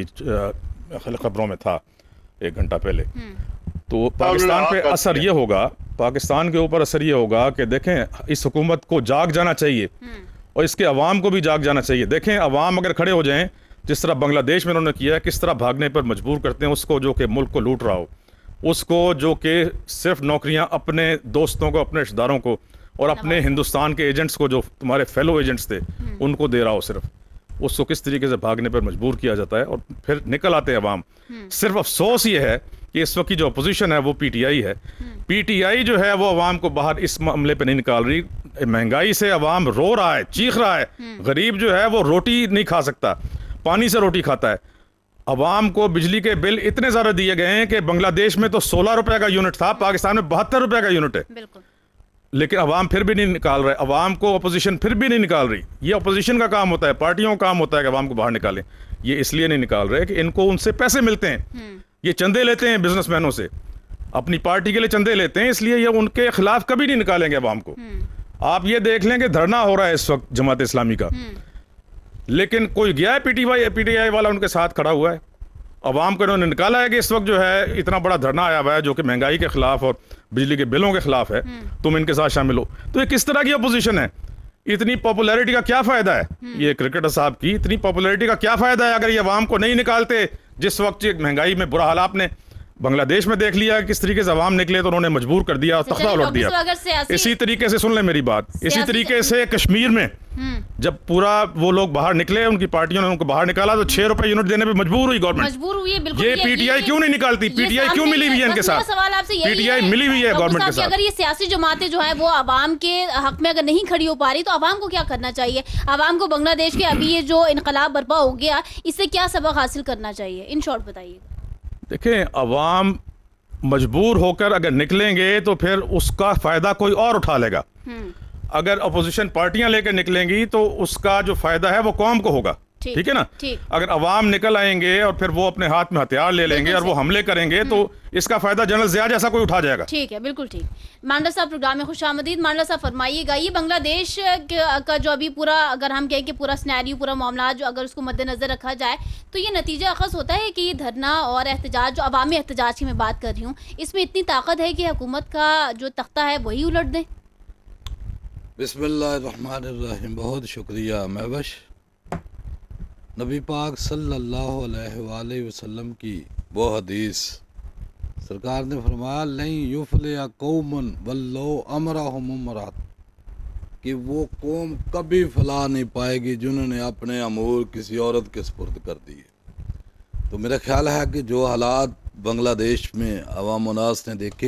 खबरों में था एक घंटा पहले। तो पाकिस्तान पे असर ये होगा, पाकिस्तान के ऊपर असर ये होगा कि देखें इस हुकूमत को जाग जाना चाहिए और इसके अवाम को भी जाग जाना चाहिए। देखें अवाम अगर खड़े हो जाएं, जिस तरह बांग्लादेश में उन्होंने किया है, किस तरह भागने पर मजबूर करते हैं उसको जो कि मुल्क को लूट रहा हो, उसको जो कि सिर्फ नौकरियां अपने दोस्तों को, अपने रिश्तेदारों को और अपने हिंदुस्तान के एजेंट्स को, जो तुम्हारे फेलो एजेंट्स थे, उनको दे रहा हो, सिर्फ उसको किस तरीके से भागने पर मजबूर किया जाता है और फिर निकल आते हैं अवाम। सिर्फ अफसोस ये है कि इस वक्त की जो अपोजिशन है वो पीटीआई है। पीटीआई जो है वो अवाम को बाहर इस मामले पे नहीं निकाल रही। महंगाई से अवाम रो रहा है, चीख रहा है। गरीब जो है वो रोटी नहीं खा सकता, पानी से रोटी खाता है। अवाम को बिजली के बिल इतने ज़्यादा दिए गए हैं कि बांग्लादेश में तो सोलह रुपए का यूनिट था, पाकिस्तान में बहत्तर रुपए का यूनिट है। बिल्कुल। लेकिन अवाम फिर भी नहीं निकाल रहे, अवाम को अपोजिशन फिर भी नहीं निकाल रही। ये अपोजिशन का काम होता है, पार्टियों का काम होता है कि अवाम को बाहर निकालें। ये इसलिए नहीं निकाल रहे कि इनको उनसे पैसे मिलते हैं, ये चंदे लेते हैं बिजनेसमैनों से, अपनी पार्टी के लिए चंदे लेते हैं, इसलिए ये उनके खिलाफ कभी नहीं निकालेंगे अवाम को। आप ये देख लें कि धरना हो रहा है इस वक्त जमात इस्लामी का, लेकिन कोई गया है पीटीआई पीटीआई वाला उनके साथ खड़ा हुआ है? अवाम को इन्होंने निकाला है कि इस वक्त जो है इतना बड़ा धरना आया हुआ है जो कि महंगाई के खिलाफ और बिजली के बिलों के खिलाफ है, तुम इनके साथ शामिल हो। तो ये किस तरह की अपोजिशन है? इतनी पॉपुलैरिटी का क्या फायदा है ये क्रिकेटर साहब की? इतनी पॉपुलैरिटी का क्या फायदा है अगर ये अवाम को नहीं निकालते? जिस वक्त महंगाई में बुरा हाल आपने बांग्लादेश में देख लिया किस तरीके से अवाम निकले तो उन्होंने मजबूर कर दिया और तख्ता उलट दिया। इसी तरीके से सुन ले मेरी बात, इसी तरीके से कश्मीर में जब पूरा वो लोग बाहर निकले, उनकी पार्टियों ने उनको बाहर निकाला तो छह रुपए यूनिट देने पे मजबूर हुई गवर्नमेंट। मजबूर हुई है, बिल्कुल। ये पीटीआई क्यों नहीं निकालती? पीटीआई क्यों मिली हुई है इनके साथ? सवाल आपसे यही पीटीआई मिली हुई है गवर्नमेंट के साथ। अगर ये सियासी जमातें जो है वो अवाम के हक में अगर नहीं खड़ी हो पा रही तो अवाम को क्या करना चाहिए? अवाम को बांग्लादेश के अभी ये जो इनकलाब बर्पा हो गया इससे क्या सबक हासिल करना चाहिए? इन शॉर्ट बताइए। देखें, अवाम मजबूर होकर अगर निकलेंगे तो फिर उसका फायदा कोई और उठा लेगा। अगर अपोजिशन पार्टियां लेकर निकलेंगी तो उसका जो फायदा है वो कौम को होगा। ठीक है ना? अगर अवाम निकल आएंगे और फिर वो अपने हाथ में हथियार ले लेंगे और वो हमले करेंगे तो इसका फायदा जनरल ज़िया जैसा कोई उठा जाएगा। ठीक है, बिल्कुल ठीक। मांडा साहब प्रोग्राम में खुशामदीद। मांडा साहब फरमाइएगा, ये बांग्लादेश का जो अभी पूरा अगर हम कहें कि पूरा सिनेरियो, पूरा मामला जो अगर उसको मद्देनजर रखा जाए तो ये नतीजा अखज़ होता है कि ये धरना और एहतजाज, जो अवामी एहतजाज की मैं बात कर रही हूँ, इसमें इतनी ताकत है कि हुकूमत का जो तख्ता है वही उलट दें। बिस्मिल्लाहिर्रहमानिर्रहीम। बहुत शुक्रिया महवश। नबी पाक सल्लल्लाहु अलैहि वसल्लम की वो हदीस, सरकार ने फरमाया नहीं युफलिया कौमन वल्लो अमरहुम उमरात, कि वो कौम कभी फला नहीं पाएगी जिन्होंने अपने अमूर किसी औरत के सुपुर्द कर दिए। तो मेरा ख्याल है कि जो हालात बांग्लादेश में अवाम उन्नास ने देखे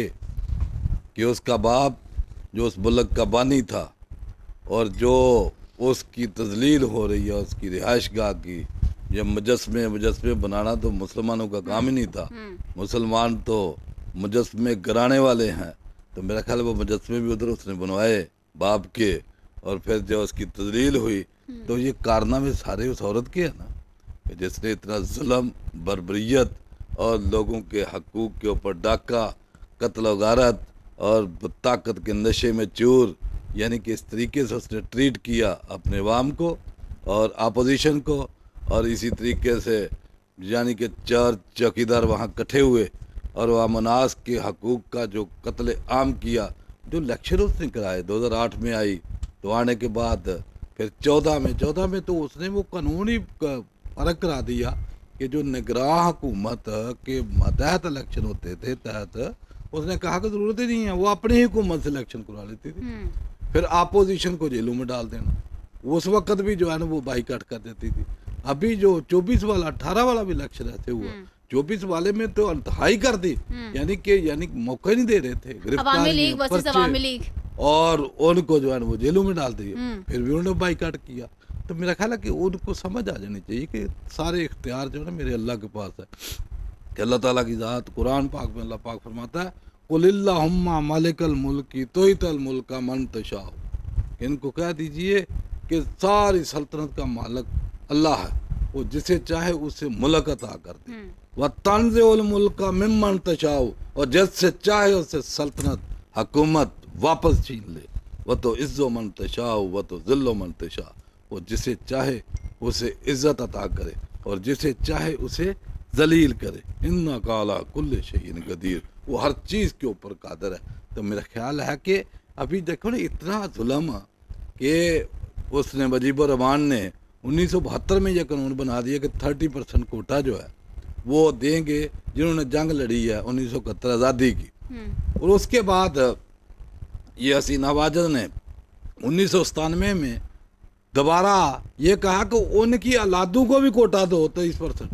कि उसका बाप जो उस मुल्क का बानी था और जो उसकी तजलील हो रही है, उसकी रिहाइश गाह की, ये मुजस्मे मुजस्मे बनाना तो मुसलमानों का काम ही नहीं था। मुसलमान तो मुजस्मे कराने वाले हैं। तो मेरा ख्याल वो मुजस्मे भी उधर उसने बनवाए बाप के, और फिर जो उसकी तजलील हुई तो ये कारनामे सारे उस औरत के है ना, जिसने इतना जुल्म, बर्बरियत और लोगों के हकूक़ के ऊपर डाका, कत्ल गारत और ताकत के नशे में चूर, यानी कि इस तरीके से उसने ट्रीट किया अपने अवाम को और अपोजिशन को। और इसी तरीके से यानी कि चार चौकीदार वहाँ इकट्ठे हुए और अवाम उन्नास के हकूक़ का जो कत्ल आम किया, जो इलेक्शन उसने कराए दो हज़ार आठ में आई, तो आने के बाद फिर चौदह में चौदह में तो उसने वो कानून ही फ़र्क करा दिया कि जो निगरान हुकूमत के तहत इलेक्शन होते थे, तहत उसने कहा कि ज़रूरत ही नहीं है, वो अपनी ही हुकूमत से इलेक्शन करवा लेती थी। फिर अपोजिशन को जेलों में डाल देना, उस वक्त भी जो है ना वो बाईकाट कर देती थी। अभी जो चौबीस वाला अठारह वाला भी इलेक्शन ऐसे हुआ, चौबीस वाले में तो अंतहाई कर दी, यानी कि यानी मौका नहीं दे रहे थे, गिरफ्तारी और उनको जो है ना वो जेलों में डाल दिया। फिर भी उन्होंने बाईकाट किया। तो मेरा ख्याल है कि उनको समझ आ जानी चाहिए कि सारे इख्तियार जो है ना मेरे अल्लाह के पास है, कि अल्लाह ताला की ज़ात कुरान पाक में अल्लाह पाक फरमाता है कुलिल्लाहुम्मा मालिकल मुल्की तुइतल मुल्का मन तशाओ, इनको कह दीजिए कि सारी सल्तनत का मालिक अल्लाह है, वो जिसे चाहे उसे मुल्क अता कर दे। व तंज़िउल मुल्का मिम्मन तशाओ, और जिससे चाहे उससे सल्तनत हुकूमत वापस छीन ले। व तो इज़्ज़ो मन तशा व तो ज़िल्लो मन तशा, वो जिसे चाहे उसे इज़्ज़त अता करे और जिसे चाहे उसे जलील करे। इन्ना काला कुल्ले शैइन कदीर, वो हर चीज़ के ऊपर कादर है। तो मेरा ख्याल है कि अभी देखो ना इतना जुल्म कि उसने वजीबुर रहमान ने उन्नीस सौ बहत्तर में यह कानून बना दिया कि थर्टी परसेंट कोटा जो है वो देंगे जिन्होंने जंग लड़ी है उन्नीस सौ इकहत्तर आज़ादी की। और उसके बाद ये हसीना वाजिद ने उन्नीस सौ सतानवे में दोबारा ये कहा कि उनकी औलादों को भी कोटा दो तेईस परसेंट।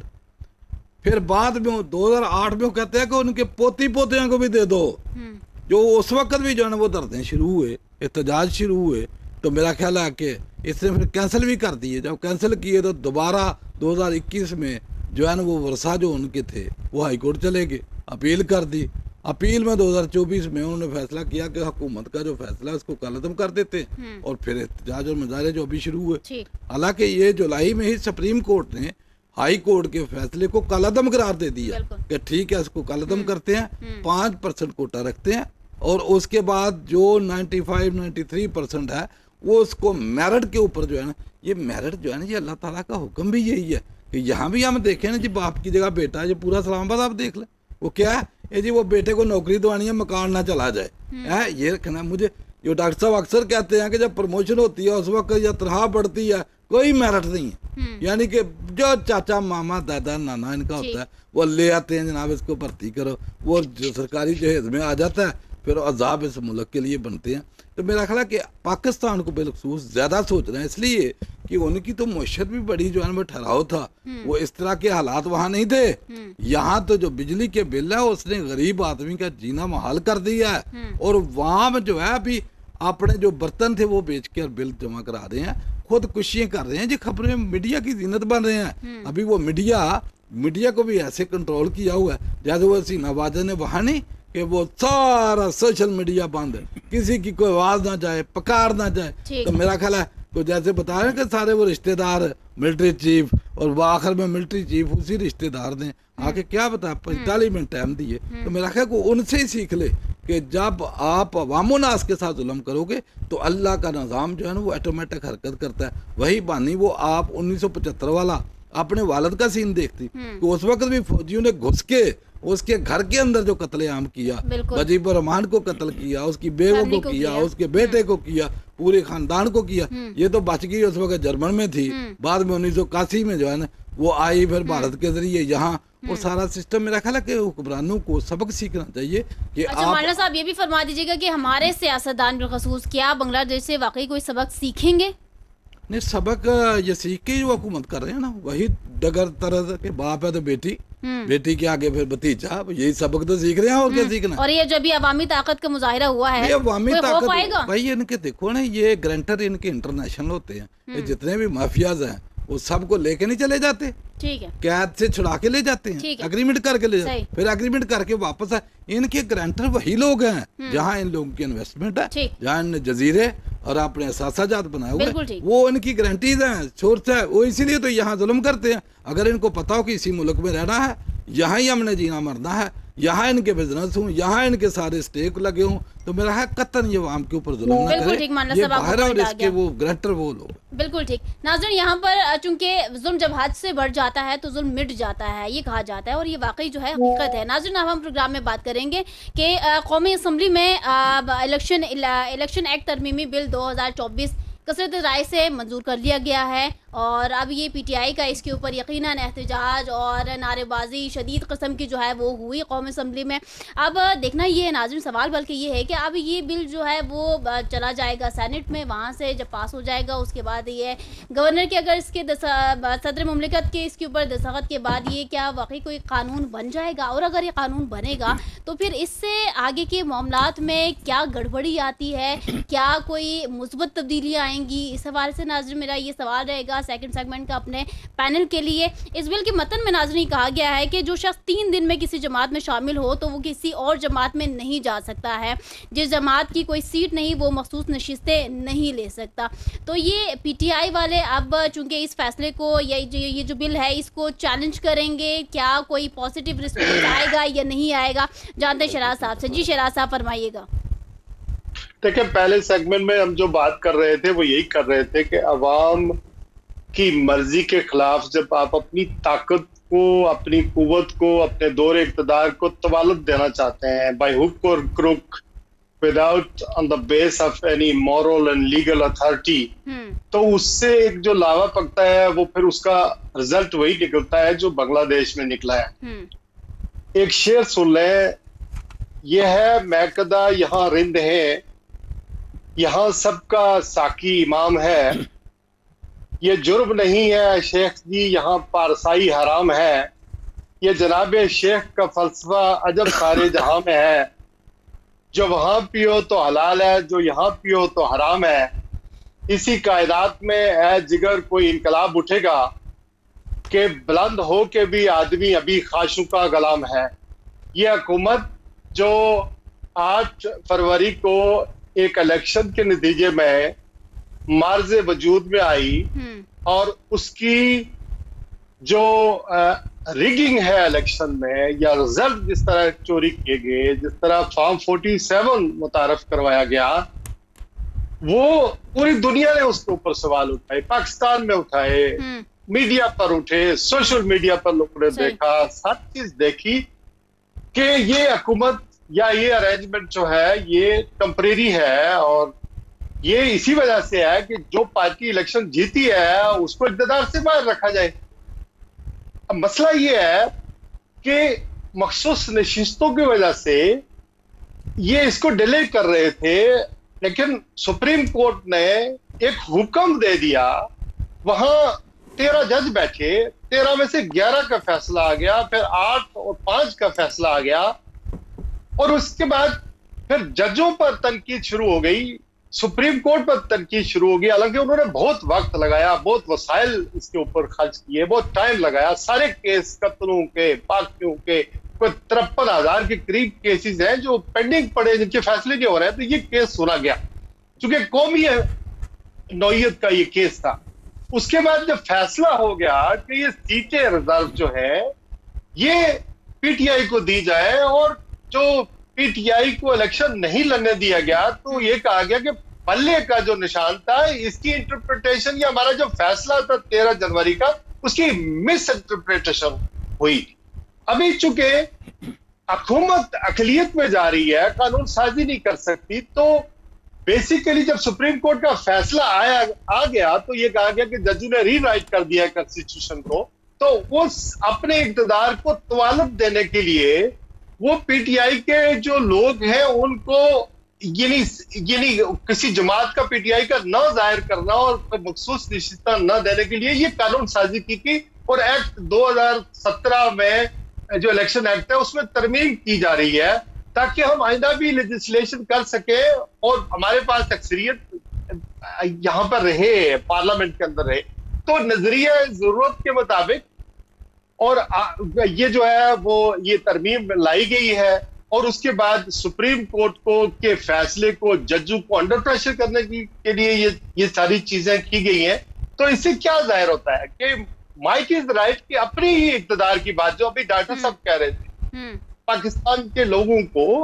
फिर बाद में दो हज़ार आठ में कहते हैं कि उनके पोती पोतियों को भी दे दो, जो उस वक्त भी जो है ना वो धरने शुरू हुए, एहतजाज शुरू हुए। तो मेरा ख्याल है कि इसने फिर कैंसिल भी कर दिए। जब कैंसिल किए तो दोबारा दो हज़ार इक्कीस में जो है ना वो वर्षा जो उनके थे वो हाई कोर्ट चले गए, अपील कर दी। अपील में दो हज़ार चौबीस में उन्होंने फैसला किया कि हुकूमत का जो फैसला है उसको कलअदम कर देते हैं और फिर एहतजाज और मुजाहरे जो अभी शुरू हुए। हालांकि ये जुलाई में ही सुप्रीम कोर्ट ने हाई कोर्ट के फैसले को कलअदम करार दे दिया कि ठीक है इसको कलअदम करते हैं, पाँच परसेंट कोटा रखते हैं और उसके बाद जो ninety five ninety three percent है वो उसको मेरिट के ऊपर जो है ना, ये मेरिट जो है ना ये अल्लाह ताला का हुक्म भी यही है कि यहाँ भी हम देखें ना जी बाप की जगह बेटा, ये पूरा इस्लामाबाद आप देख लें वो क्या है, ये जी वो बेटे को नौकरी दवानी है मकान ना चला जाए है, ये रखना। मुझे जो डॉक्टर साहब अक्सर कहते हैं कि जब प्रमोशन होती है उस वक्त या तनख्वाह बढ़ती है कोई मेरिट नहीं है, यानी कि जो चाचा मामा दादा नाना इनका होता है वो ले आते हैं जनाब इसको भर्ती करो, वो जो सरकारी जहेज में आ जाता है फिर अजाब इस मुल्क के लिए बनते हैं। तो मेरा ख्याल है कि पाकिस्तान को बिलखसूस ज़्यादा सोच रहे हैं इसलिए कि उनकी तो मुश्किल भी बड़ी जो है वो ठहराव था, वो इस तरह के हालात वहाँ नहीं थे। यहाँ तो जो बिजली के बिल है उसने गरीब आदमी का जीना मुहाल कर दिया है और वहाँ में जो है अभी अपने जो बर्तन थे वो बेच के बिल जमा करा रहे हैं, खुदकुशियाँ कर रहे हैं जी, खबरें मीडिया की जीनत बन रहे हैं। अभी वो मीडिया मीडिया को भी ऐसे कंट्रोल किया हुआ है जैसे वो हसीना वाजिद ने वहाँ नहीं कि वो सारा सोशल मीडिया बंद है, किसी की कोई आवाज ना जाए, पकार ना जाए। तो मेरा ख्याल है तो जैसे बता रहे हैं कि सारे वो रिश्तेदार मिलिट्री चीफ और वो आखिर में मिलिट्री चीफ उसी रिश्तेदार ने आके क्या बताया पैंतालीस मिनट टाइम दिए। तो मेरा ख्याल को उनसे ही सीख ले कि जब आप अवामोनास के साथ जुल्म करोगे तो अल्लाह का निज़ाम जो है ना वो ऑटोमेटिक हरकत करता है। वही बानी वो आप उन्नीस सौ पचहत्तर वाला अपने वालिद का सीन देखती कि उस वक्त भी फौजियों ने घुस के उसके घर के अंदर जो कत्लेआम किया, वजीबुर रहमान को कत्ल किया, उसकी बेगों को, को किया, किया उसके बेटे को किया, पूरे खानदान को किया। ये तो बच गई उस वक्त जर्मन में थी, बाद में उन्नीस सौ इक्यासी में जो है ना वो आई फिर भारत के जरिए यहाँ और सारा सिस्टम। मेरा ख्याल है कि हुक्मरानों को सबक सीखना चाहिए कि अच्छा, आप मौलाना साहब ये भी फरमा दीजिएगा कि हमारे सियासतदान बिलखसूस क्या बांग्लादेश से वाकई कोई सबक सीखेंगे? नहीं, सबक ये सीख के जो हुकूमत कर रहे हैं ना वही डगर तरह के बाप है तो बेटी, बेटी के आगे फिर भतीजा, यही सबक तो सीख रहे हैं और क्या सीखना। और ये जो भी अवामी ताकत का मुजाहिरा हुआ है, ये अवामी ताकत भाई इनके देखो ना ये ग्रांटर इनके इंटरनेशनल होते हैं, ये जितने भी माफियाज हैं वो सबको लेके नहीं चले जाते, ठीक है, कैद से छुड़ा के ले जाते हैं, एग्रीमेंट करके ले जाते हैं, फिर एग्रीमेंट करके वापस आए। इनके ग्रांटर वही लोग हैं जहाँ इन लोगों की इन्वेस्टमेंट है, जहाँ इन जजीरे और अपने असासाजात बनाए हुए वो इनकी गारंटीज हैं, सोर्स है, वो इसीलिए तो यहाँ जुल्म करते हैं। अगर इनको पता हो कि इसी मुल्क में रहना है, यहाँ ही हमने जीना मरना है, यहाँ इनके बिजनेस हूँ, यहाँ इनके सारे स्टेक लगे हों, तो मेरा है कतन ये आम के ऊपर जुल्म ना करे, ये बाहर और इसके वो ग्रांटर वो लोग। बिल्कुल ठीक नाज़रीन, यहाँ पर चूंकि जुल्म जब हद से बढ़ जाता है तो जुल्म मिट जाता है ये कहा जाता है और ये वाकई जो है हकीकत है। नाज़रीन, अब हम प्रोग्राम में बात करेंगे कि कौमी असम्बली में इलेक्शन इलेक्शन एक्ट तरमीमी बिल दो हज़ार चौबीस कसरत राय से मंजूर कर लिया गया है और अब ये पीटीआई का इसके ऊपर यकीनन एहतजाज और नारेबाजी शदीद किस्म की जो है वो हुई कौमी असम्बली में। अब देखना ये है नाज़रीन, सवाल बल्कि ये है कि अब ये बिल जो है वो चला जाएगा सेनेट में, वहाँ से जब पास हो जाएगा उसके बाद ये गवर्नर के अगर इसके सदर मुमलिकत के इसके ऊपर दस्तखत के बाद ये क्या वाकई कोई कानून बन जाएगा, और अगर ये कानून बनेगा तो फिर इससे आगे के मामलात में क्या गड़बड़ी आती है, क्या कोई मुस्बत तब्दीलियाँ आएंगी, इस हवाले से नाज़रीन मेरा ये सवाल रहेगा सेकंड सेगमेंट का अपने पैनल के लिए। इस बिल के मतन में नाज़रीन कहा गया है कि जो शख्स तीन दिन में किसी जमात में शामिल हो तो वो किसी और जमात में नहीं जा सकता है, जिस जमात की कोई सीट नहीं वो मखसूस नशिस्तें नहीं ले सकता। तो ये पीटीआई वाले अब चूंकि इस फैसले को ये ये जो बिल है इसको चैलेंज करेंगे, क्या कोई पॉजिटिव रिस्पॉन्स आएगा या नहीं आएगा, जानते शराज साहब से। जी शराज साहब फरमाइएगा। देखिए, पहले सेगमेंट में हम जो बात कर रहे थे वो यही कर रहे थे कि अवाम की मर्जी के खिलाफ जब आप अपनी ताकत को, अपनी कुव्वत को, अपने दौरे इक़्तिदार को तवालुत देना चाहते हैं बाय हुक और crook, without on the base of any moral and legal authority, तो उससे एक जो लावा पकता है वो फिर उसका रिजल्ट वही निकलता है जो बांग्लादेश में निकला है। एक शेर सुन लें, यह है मैकदा यहाँ रिंद है, यहाँ सबका साकी इमाम है, ये जुर्म नहीं है शेख जी यहाँ पारसाई हराम है, ये जनाबे शेख का फलसफा अजब सारे जहां में है, जो वहां पियो तो हलाल है, जो यहाँ पियो तो हराम है, इसी कायनात में है जिगर कोई इनकलाब उठेगा कि बुलंद हो के भी आदमी अभी खाशों का गुलाम है। ये हुकूमत जो आठ फरवरी को एक इलेक्शन के नतीजे में मार्ज वजूद में आई और उसकी जो रिगिंग है इलेक्शन में या रिजल्ट जिस तरह चोरी किए गए, जिस तरह फॉर्म सैंतालीस मुतारफ करवाया गया, वो पूरी दुनिया ने उसके ऊपर सवाल उठाए, पाकिस्तान में उठाए, मीडिया पर उठे, सोशल मीडिया पर लोगों ने देखा, सारी चीज देखी कि ये हुकूमत या ये अरेंजमेंट जो है ये टेम्परेरी है और ये इसी वजह से है कि जो पार्टी इलेक्शन जीती है उसको इक़्तिदार से बाहर रखा जाए। अब मसला ये है कि मखसूस नशिस्तों की वजह से ये इसको डिले कर रहे थे, लेकिन सुप्रीम कोर्ट ने एक हुक्म दे दिया, वहां तेरह जज बैठे, तेरह में से ग्यारह का फैसला आ गया, फिर आठ और पांच का फैसला आ गया और उसके बाद फिर जजों पर तनकीद शुरू हो गई, सुप्रीम कोर्ट पर तनकीद शुरू हो गई। हालांकि उन्होंने बहुत वक्त लगाया, बहुत वसाइल इसके ऊपर खर्च किए, बहुत टाइम लगाया, सारे केस कत्लों के, पाकियों के, कोई तिरपन हजार के करीब केसेस हैं जो पेंडिंग पड़े, जिनके फैसले नहीं हो रहे हैं, तो ये केस सुना गया चूंकि कौमी नौयत का ये केस था। उसके बाद जब फैसला हो गया कि ये सीटें रिजर्व जो है ये पीटीआई को दी जाए और जो पीटीआई को इलेक्शन नहीं लड़ने दिया गया, तो ये कहा गया कि पल्ले का जो निशान था इसकी इंटरप्रिटेशन या हमारा जो फैसला था तेरह जनवरी का उसकी मिस इंटरप्रिटेशन हुई। अभी चूंकि हुकूमत अकलियत में जा रही है, कानून साजी नहीं कर सकती, तो बेसिकली जब सुप्रीम कोर्ट का फैसला आया आ गया तो ये कहा गया कि जजों ने रीराइट कर दिया कॉन्स्टिट्यूशन को, तो वो अपने इक़्तिदार को तवालुत देने के लिए वो पीटीआई के जो लोग हैं उनको यानी यानी किसी जमात का पीटीआई का न जाहिर करना और मखसूस निश्चितता न देने के लिए ये कानून साजी की थी और एक्ट दो हज़ार सत्रह में जो इलेक्शन एक्ट है उसमें तरमीम की जा रही है ताकि हम आइंदा भी लेजिस्लेशन कर सके और हमारे पास अक्सरियत यहाँ पर रहे, पार्लियामेंट के अंदर रहे। तो नजरिया जरूरत के मुताबिक और ये जो है वो ये तरमीम लाई गई है और उसके बाद सुप्रीम कोर्ट को के फैसले को जजों को अंडर प्रेशर करने की के लिए ये ये सारी चीजें की गई हैं। तो इससे क्या जाहिर होता है कि माइक इज राइट कि अपने ही इक़्तिदार की बात जो अभी डॉक्टर साहब कह रहे थे, पाकिस्तान के लोगों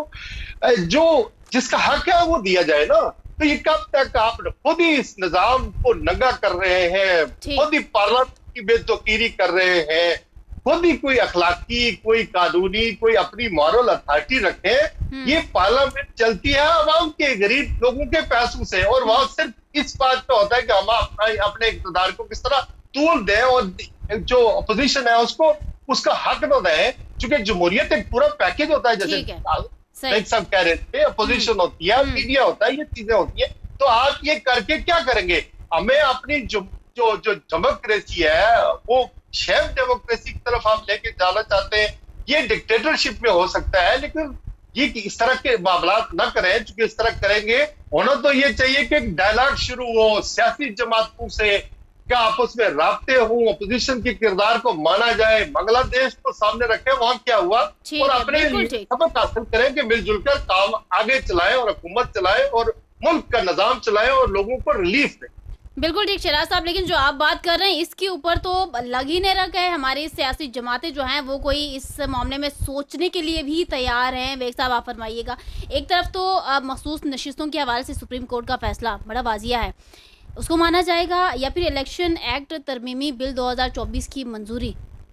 को जो जिसका हक है वो दिया जाए ना। तो ये कब तक आप खुद ही इस निजाम को नंगा कर रहे हैं, खुद ही पार्लियामेंट की बेतौकीरी कर रहे हैं, खुद ही कोई अखलाकी, कोई कानूनी, कोई अपनी मॉरल अथॉरिटी रखे। ये पार्लियामेंट चलती है आवाम के, गरीब लोगों के पैसों से और वहां सिर्फ इस बात पे होता है कि हम अपना अपने इक़्तिदार को किस तरह तूल दें और जो अपोजिशन है उसको उसका हक न दें, क्योंकि जमहूरियत एक पूरा पैकेज होता है। जैसे सब कह रहे थे, अपोजिशन होती है, मीडिया होता है, ये चीजें होती है। तो आप ये करके क्या करेंगे? हमें अपनी जो जो जो डेमोक्रेसी है वो शेफ डेमोक्रेसी की तरफ आप लेके जाना चाहते हैं। ये डिक्टेटरशिप में हो सकता है, लेकिन ये इस तरह के मामला न करें, क्योंकि इस तरह करेंगे होना तो ये चाहिए कि डायलॉग शुरू हो सियासी जमातों से, क्या आपस में राब्ते हों, अपोजिशन के किरदार को माना जाए, बांग्लादेश को सामने रखें वहां क्या हुआ और अपने सबक हासिल करें कि मिलजुल कर काम आगे चलाएं और हुकूमत चलाएं और मुल्क का निजाम चलाएं और लोगों को रिलीफ दें। बिल्कुल ठीक शहराज साहब, लेकिन जो आप बात कर रहे हैं इसके ऊपर तो लग ही नहीं रहा है हमारी सियासी जमातें जो हैं वो कोई इस मामले में सोचने के लिए भी तैयार हैं। वेग साहब आप फरमाइएगा। एक तरफ तो मखसूस नशिस्तों के हवाले से सुप्रीम कोर्ट का फैसला बड़ा वाजिया है, उसको माना जाएगा, या फिर इलेक्शन एक्ट तरमीमी बिल दो हज़ार चौबीस की मंजूरी?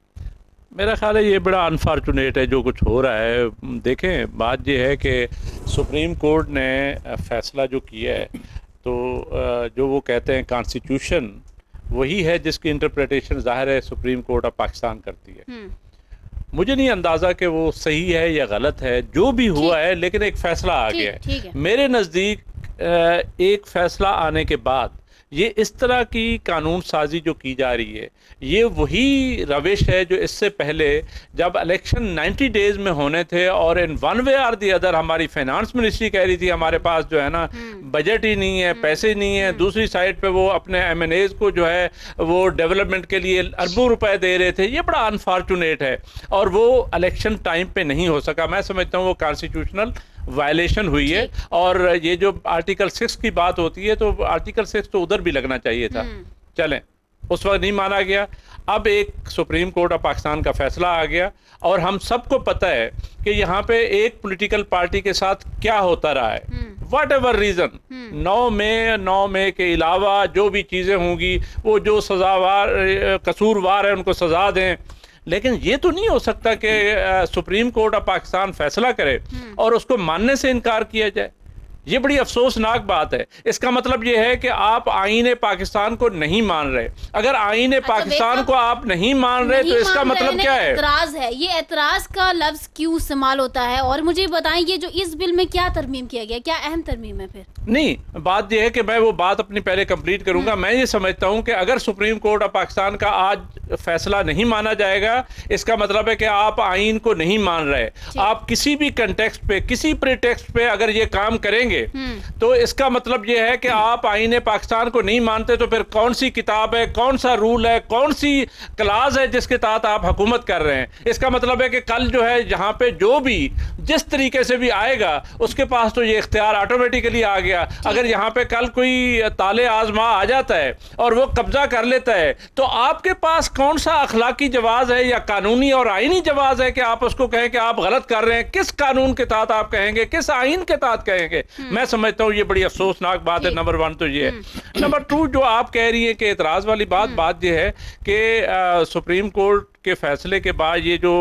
मेरा ख्याल है ये बड़ा अनफॉर्चुनेट है जो कुछ हो रहा है। देखें, बात यह है कि सुप्रीम कोर्ट ने फैसला जो किया है तो जो वो कहते हैं कॉन्स्टिट्यूशन वही है जिसकी इंटरप्रिटेशन ज़ाहिर है सुप्रीम कोर्ट ऑफ पाकिस्तान करती है। मुझे नहीं अंदाज़ा कि वो सही है या गलत है, जो भी हुआ है, लेकिन एक फ़ैसला आ गया है। मेरे नज़दीक एक फ़ैसला आने के बाद ये इस तरह की कानून साजी जो की जा रही है ये वही रविश है जो इससे पहले जब इलेक्शन नब्बे डेज में होने थे और इन वन वे और दी अदर हमारी फाइनेंस मिनिस्ट्री कह रही थी हमारे पास जो है ना बजट ही नहीं है, पैसे नहीं है, दूसरी साइड पे वो अपने एम एन एज को जो है वो डेवलपमेंट के लिए अरबों रुपए दे रहे थे। ये बड़ा अनफॉर्चुनेट है और वो इलेक्शन टाइम पे नहीं हो सका। मैं समझता हूँ वो कॉन्स्टिट्यूशनल वायलेशन हुई है। और ये जो आर्टिकल सिक्स की बात होती है तो आर्टिकल सिक्स तो उधर भी लगना चाहिए था, चलें उस वक्त नहीं माना गया। अब एक सुप्रीम कोर्ट ऑफ पाकिस्तान का फैसला आ गया और हम सबको पता है कि यहाँ पे एक पॉलिटिकल पार्टी के साथ क्या होता रहा है, वट एवर रीज़न। नौ मई नौ मई के अलावा जो भी चीज़ें होंगी वो जो सजावार कसूरवार है उनको सजा दें, लेकिन ये तो नहीं हो सकता कि सुप्रीम कोर्ट ऑफ पाकिस्तान फैसला करे और उसको मानने से इनकार किया जाए। ये बड़ी अफसोसनाक बात है। इसका मतलब ये है कि आप आईने पाकिस्तान को नहीं मान रहे। अगर आईने अच्छा, पाकिस्तान को आप नहीं मान रहे नहीं तो इसका मतलब क्या है? एतराज है। ये एतराज का लफ्ज क्यों इस्तेमाल होता है? और मुझे बताएं ये जो इस बिल में क्या तरमीम किया गया, क्या अहम तरमीम है? फिर नहीं, बात यह है कि मैं वो बात अपनी पहले कंप्लीट करूंगा। मैं ये समझता हूं कि अगर सुप्रीम कोर्ट ऑफ पाकिस्तान का आज फैसला नहीं माना जाएगा इसका मतलब है कि आप आईन को नहीं मान रहे। आप किसी भी कंटेक्स्ट पे किसी प्रीटेक्स्ट पे अगर ये काम करेंगे तो इसका मतलब यह है कि आप आईने पाकिस्तान को नहीं मानते। तो फिर कौन सी किताब है, कौन सा रूल है, कौन सी क्लास है जिसके तहत आप हुकूमत कर रहे हैं? इसका मतलब है कि कल जो है यहाँ पे जो भी जिस तरीके से भी आएगा उसके पास तो ये इख्तियार ऑटोमेटिकली आ गया। अगर यहाँ पे कल कोई ताले आजमा आ जाता है और वो कब्जा कर लेता है तो आपके पास कौन सा अखलाकी जवाज है या कानूनी और आईनी जवाज है कि आप उसको कहें कि आप गलत कर रहे हैं? किस कानून के तहत आप कहेंगे, किस आईन के तहत कहेंगे? मैं समझता हूँ ये बड़ी अफसोसनाक बात है। नंबर वन तो ये है। नंबर टू, जो आप कह रही है कि एतराज वाली बात बात ये है कि सुप्रीम कोर्ट के फैसले के बाद ये जो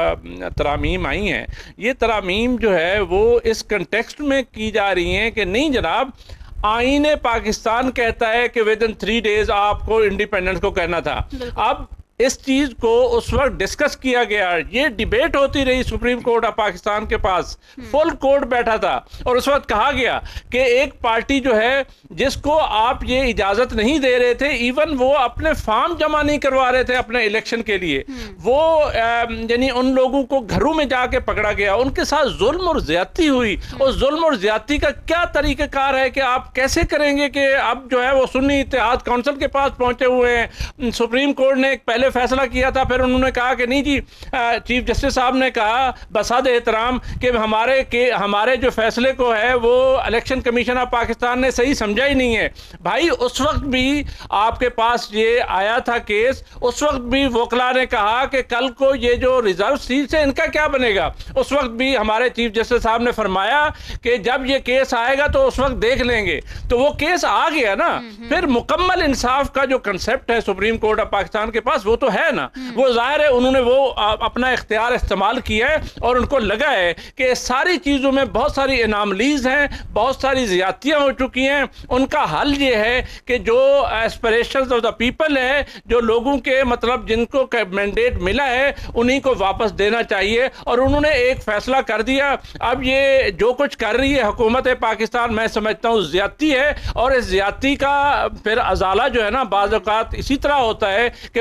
तरामीम आई हैं ये तरामीम जो है वो इस कंटेक्स्ट में की जा रही हैं कि नहीं जनाब, आईने पाकिस्तान कहता है कि विद इन थ्री डेज आपको इंडिपेंडेंस को कहना था। अब इस चीज को उस वक्त डिस्कस किया गया, ये डिबेट होती रही सुप्रीम कोर्ट ऑफ पाकिस्तान के पास, फुल कोर्ट बैठा था और उस वक्त कहा गया कि एक पार्टी जो है जिसको आप ये इजाजत नहीं दे रहे थे, इवन वो अपने फॉर्म जमा नहीं करवा रहे थे अपने इलेक्शन के लिए, वो यानी उन लोगों को घरों में जाके पकड़ा गया, उनके साथ जुल्म और ज्यादती हुई। और जुल्म और ज्यादती का क्या तरीक़ाकार है कि आप कैसे करेंगे कि अब जो है वो सुन्नी इत्तेहाद काउंसिल के पास पहुंचे हुए हैं। सुप्रीम कोर्ट ने एक पहले फैसला किया था, फिर उन्होंने कहा कि नहीं जी, चीफ जस्टिस साहब ने कहा बसाद एहतराम कि हमारे के हमारे जो फैसले को है वो इलेक्शन कमीशन ऑफ पाकिस्तान ने सही समझा ही नहीं है। भाई उस वक्त भी आपके पास ये आया था केस, उस वक्त भी वकला ने कहा कि कल को ये जो रिजर्व सीट है इनका क्या बनेगा। उस वक्त भी हमारे चीफ जस्टिस साहब ने फरमाया कि जब ये केस आएगा तो उस वक्त देख लेंगे। तो वो केस आ गया ना, फिर मुकम्मल इंसाफ का जो कंसेप्ट है सुप्रीम कोर्ट ऑफ पाकिस्तान के पास वो तो है ना, वो जाहिर है उन्होंने वो अपना इख्तियार इस्तेमाल किया है और उनको लगा है कि सारी चीज़ों में बहुत सारी इनामलीज हैं, बहुत सारी ज़्यादतियाँ हो चुकी हैं। उनका हल ये है कि जो एस्पिरेशंस ऑफ द पीपल है, जो लोगों के मतलब जिनको मैंडेट मिला है उन्हीं को वापस देना चाहिए और उन्होंने एक फैसला कर दिया। अब ये जो कुछ कर रही है हुकूमत पाकिस्तान, मैं समझता हूँ ज़्यादती है और इस ज़्यादती का फिर अजाला जो है ना बाज़ औक़ात इसी तरह होता है कि कोई ना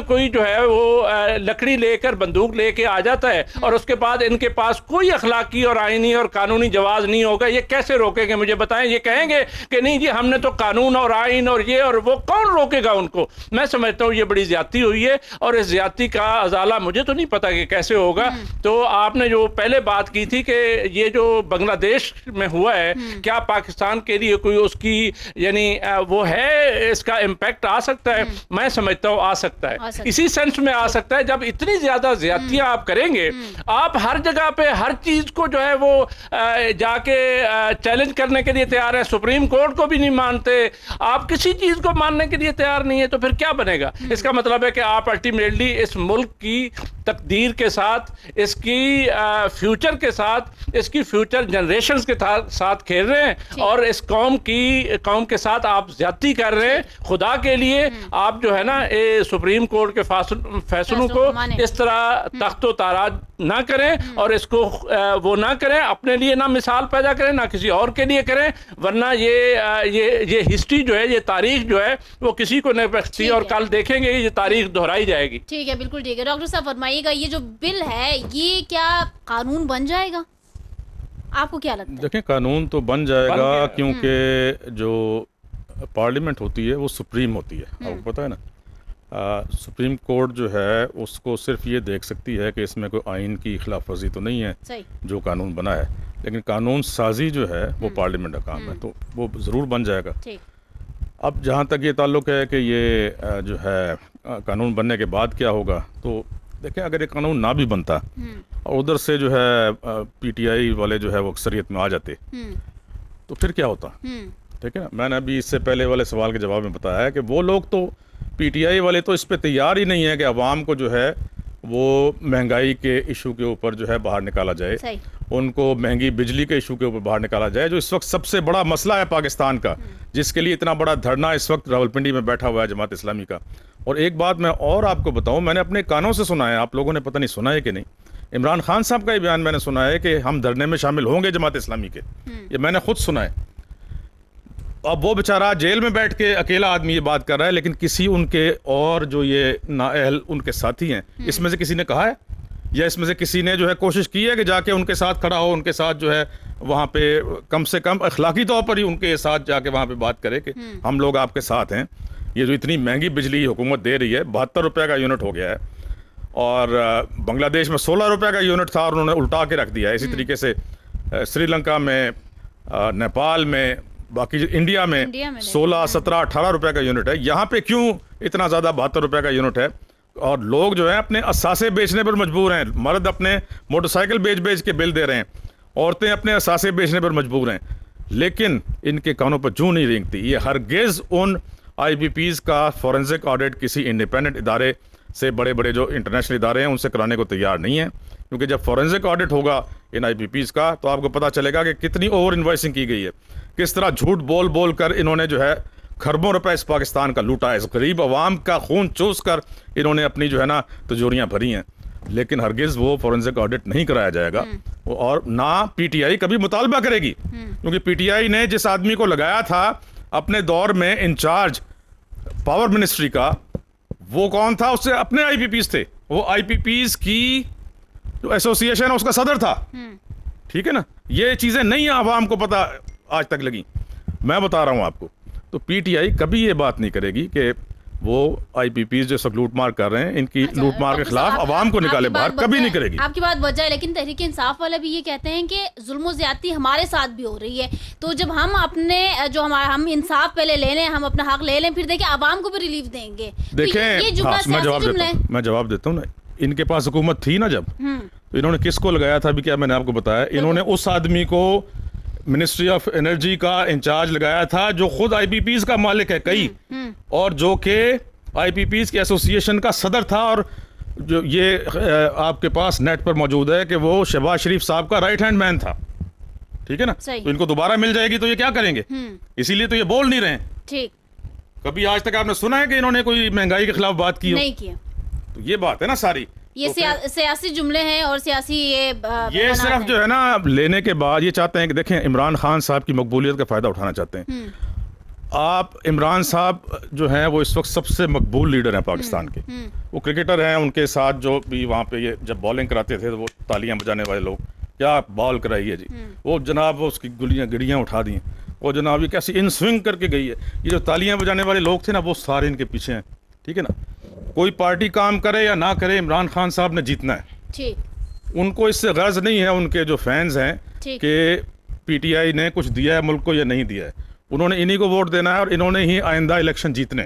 कोई जो है वो लकड़ी लेकर बंदूक लेके आ जाता है और उसके बाद इनके पास कोई अखलाकी और आईनी और कानूनी जवाब नहीं होगा, ये कैसे रोकेंगे मुझे बताएं? ये कहेंगे कि नहीं जी हमने तो कानून और आइन और ये और वो, कौन रोकेगा उनको? मैं समझता हूँ ये बड़ी ज्यादती हुई है और इस ज्यादती का अजाला मुझे तो नहीं पता कि कैसे होगा। तो आपने जो पहले बात की थी कि ये जो बांग्लादेश में हुआ है, क्या पाकिस्तान के लिए कोई उसकी यानी वो है, इसका इम्पैक्ट आ सकता है? मैं समझता हूँ आ सकता है, इसी सेंस में आ सकता है जब इतनी ज्यादा ज्यादतियां आप करेंगे, आप हर जगह पे हर चीज को जो है वो जाके चैलेंज करने के लिए तैयार है, सुप्रीम कोर्ट को भी नहीं मानते, आप किसी चीज को मानने के लिए तैयार नहीं है, तो फिर क्या बनेगा? इसका मतलब है कि आप अल्टीमेटली इस मुल्क की तकदीर के साथ, इसकी फ्यूचर के साथ, इसकी फ्यूचर जनरेशंस के साथ खेल रहे हैं और इस कौम की कौम के साथ आप ज्यादती कर रहे हैं। खुदा के लिए आप जो है ना ए, सुप्रीम कोर्ट के फैसलों को इस तरह तख्तो ताराज ना करें और इसको वो ना करें, अपने लिए ना मिसाल पैदा करें ना किसी और के लिए करें, वरना ये ये ये हिस्ट्री जो है, ये तारीख जो है वो किसी को नहीं बख्शती और कल देखेंगे ये तारीख दोहराई जाएगी। ठीक है, बिल्कुल ठीक है। डॉक्टर साहब फरमाइएगा, ये जो बिल है ये क्या कानून बन जाएगा? आपको क्या लगता है? देखें, कानून तो बन जाएगा क्योंकि जो पार्लियामेंट होती है वो सुप्रीम होती है, आपको पता है ना। आ, सुप्रीम कोर्ट जो है उसको सिर्फ ये देख सकती है कि इसमें कोई आइन की खिलाफ वर्जी तो नहीं है जो कानून बना है, लेकिन कानून साजी जो है वो पार्लियामेंट का काम है, तो वो ज़रूर बन जाएगा। अब जहाँ तक ये ताल्लुक़ है कि ये जो है कानून बनने के बाद क्या होगा, तो देखें अगर ये कानून ना भी बनता और उधर से जो है पीटीआई वाले जो है वो अक्सरियत में आ जाते तो फिर क्या होता? ठीक है ना, मैंने अभी इससे पहले वाले सवाल के जवाब में बताया है कि वो लोग तो पीटीआई वाले तो इस पे तैयार ही नहीं है कि अवाम को जो है वो महंगाई के इशू के ऊपर जो है बाहर निकाला जाए, उनको महंगी बिजली के इशू के ऊपर बाहर निकाला जाए, जो इस वक्त सबसे बड़ा मसला है पाकिस्तान का, जिसके लिए इतना बड़ा धरना इस वक्त रावलपिंडी में बैठा हुआ है जमात इस्लामी का। और एक बात मैं और आपको बताऊं, मैंने अपने कानों से सुना है, आप लोगों ने पता नहीं सुना है कि नहीं, इमरान खान साहब का ही बयान मैंने सुना है कि हम धरने में शामिल होंगे जमात इस्लामी के, ये मैंने खुद सुना है। अब वो बेचारा जेल में बैठ के अकेला आदमी ये बात कर रहा है, लेकिन किसी उनके और जो ये नाअहल उनके साथी हैं, इसमें से किसी ने कहा है या इसमें से किसी ने जो है कोशिश की है कि जाके उनके साथ खड़ा हो, उनके साथ जो है वहाँ पे कम से कम अखलाकी तौर पर ही उनके साथ जाके वहाँ पे बात करे कि हम लोग आपके साथ हैं। ये जो इतनी महंगी बिजली हुकूमत दे रही है, बहत्तर रुपये का यूनिट हो गया है, और बांग्लादेश में सोलह रुपये का यूनिट था और उन्होंने उल्टा के रख दिया है। इसी तरीके से श्रीलंका में, नेपाल में, बाकी इंडिया में, में सोलह सत्रह अठारह रुपये का यूनिट है। यहाँ पे क्यों इतना ज़्यादा बहत्तर रुपये का यूनिट है? और लोग जो है अपने असासे बेचने पर मजबूर हैं, मर्द अपने मोटरसाइकिल बेच बेच के बिल दे रहे हैं, औरतें अपने असासे बेचने पर मजबूर हैं, लेकिन इनके कानों पर जूं नहीं रेंगती। ये हरगिज़ उन आई बी पीज़ का फॉरेंसिक ऑडिट किसी इंडिपेंडेंट इदारे से, बड़े बड़े जो इंटरनेशनल इदारे हैं उनसे कराने को तैयार नहीं है, क्योंकि जब फॉरेंसिक ऑडिट होगा इन आई बी पीज़ का तो आपको पता चलेगा कि कितनी ओवर इन्वॉइसिंग की गई है, किस तरह झूठ बोल बोल कर इन्होंने जो है खरबों रुपए इस पाकिस्तान का लूटा है, इस गरीब अवाम का खून चूस कर इन्होंने अपनी जो है ना तिजोरियाँ भरी हैं, लेकिन हरगिज़ वो फॉरेंसिक ऑडिट नहीं कराया जाएगा और ना पीटीआई कभी मुतालबा करेगी, क्योंकि पीटीआई ने जिस आदमी को लगाया था अपने दौर में इंचार्ज पावर मिनिस्ट्री का, वो कौन था? उससे अपने आई पी पीज़ थे, वो आई पी पीज़ की जो एसोसिएशन है उसका सदर था। ठीक है ना, ये चीज़ें नहीं आवाम को पता आज तक लगी, मैं बता रहा हूँ आपको। तो पीटीआई कभी ये बात नहीं करेगी कि वो आईपीपीज़ जो सब लूटमार कर रहे हैं, इनकी अच्छा, लूटमार के खिलाफ आवाम को निकाले बाहर, कभी नहीं करेगी। आपकी बात बच जाए, लेकिन तहरीक इंसाफ वाले भी ये कहते हैं कि जुल्म ज्यादती हमारे साथ भी हो रही है, तो जब हम अपने जो हमारा हम इंसाफ पहले ले लें, हम अपना हक ले लें, फिर देखिए आवाम को भी रिलीफ देंगे। देखें, हाँ, मैं जवाब देता हूँ मैं जवाब देता हूँ ना, इनके पास हुकूमत थी ना जब, तो इन्होंने किसको लगाया था? अभी क्या मैंने आपको बताया, इन्होंने उस आदमी को मिनिस्ट्री ऑफ एनर्जी का इंचार्ज लगाया था जो खुद आईपीपीज़ का मालिक है कई, और जो कि आईपीपीज़ की एसोसिएशन का सदर था, और जो ये आपके पास नेट पर मौजूद है कि वो शहबाज शरीफ साहब का राइट हैंड मैन था। ठीक है ना, तो इनको दोबारा मिल जाएगी तो ये क्या करेंगे? इसीलिए तो ये बोल नहीं रहे हैं। ठीक, कभी आज तक आपने सुना है कि इन्होंने कोई महंगाई के खिलाफ बात की हो? नहीं किया। तो ये बात है ना सारी, ये तो सिया, सियासी जुमले हैं और सियासी ये ये सिर्फ जो है ना लेने के बाद ये चाहते हैं कि देखें, इमरान खान साहब की मकबूलियत का फ़ायदा उठाना चाहते हैं। आप इमरान साहब जो हैं वो इस वक्त सबसे मकबूल लीडर हैं पाकिस्तान के। वो क्रिकेटर हैं, उनके साथ जो भी वहाँ पे ये जब बॉलिंग कराते थे तो वो तालियां बजाने वाले लोग, क्या बॉल कराई है जी, वो जनाब वो उसकी गुलियाँ गिड़ियाँ उठा दी, वो जनाब ये कैसी इन स्विंग करके गई है। ये जो तालियां बजाने वाले लोग थे ना वो सारे इनके पीछे हैं, ठीक है ना। कोई पार्टी काम करे या ना करे, इमरान खान साहब ने जीतना है। उनको इससे गर्ज नहीं है, उनके जो फैंस हैं कि पीटीआई ने कुछ दिया है मुल्क को या नहीं दिया है, उन्होंने इन्हीं को वोट देना है और इन्होंने ही आइंदा इलेक्शन जीतने।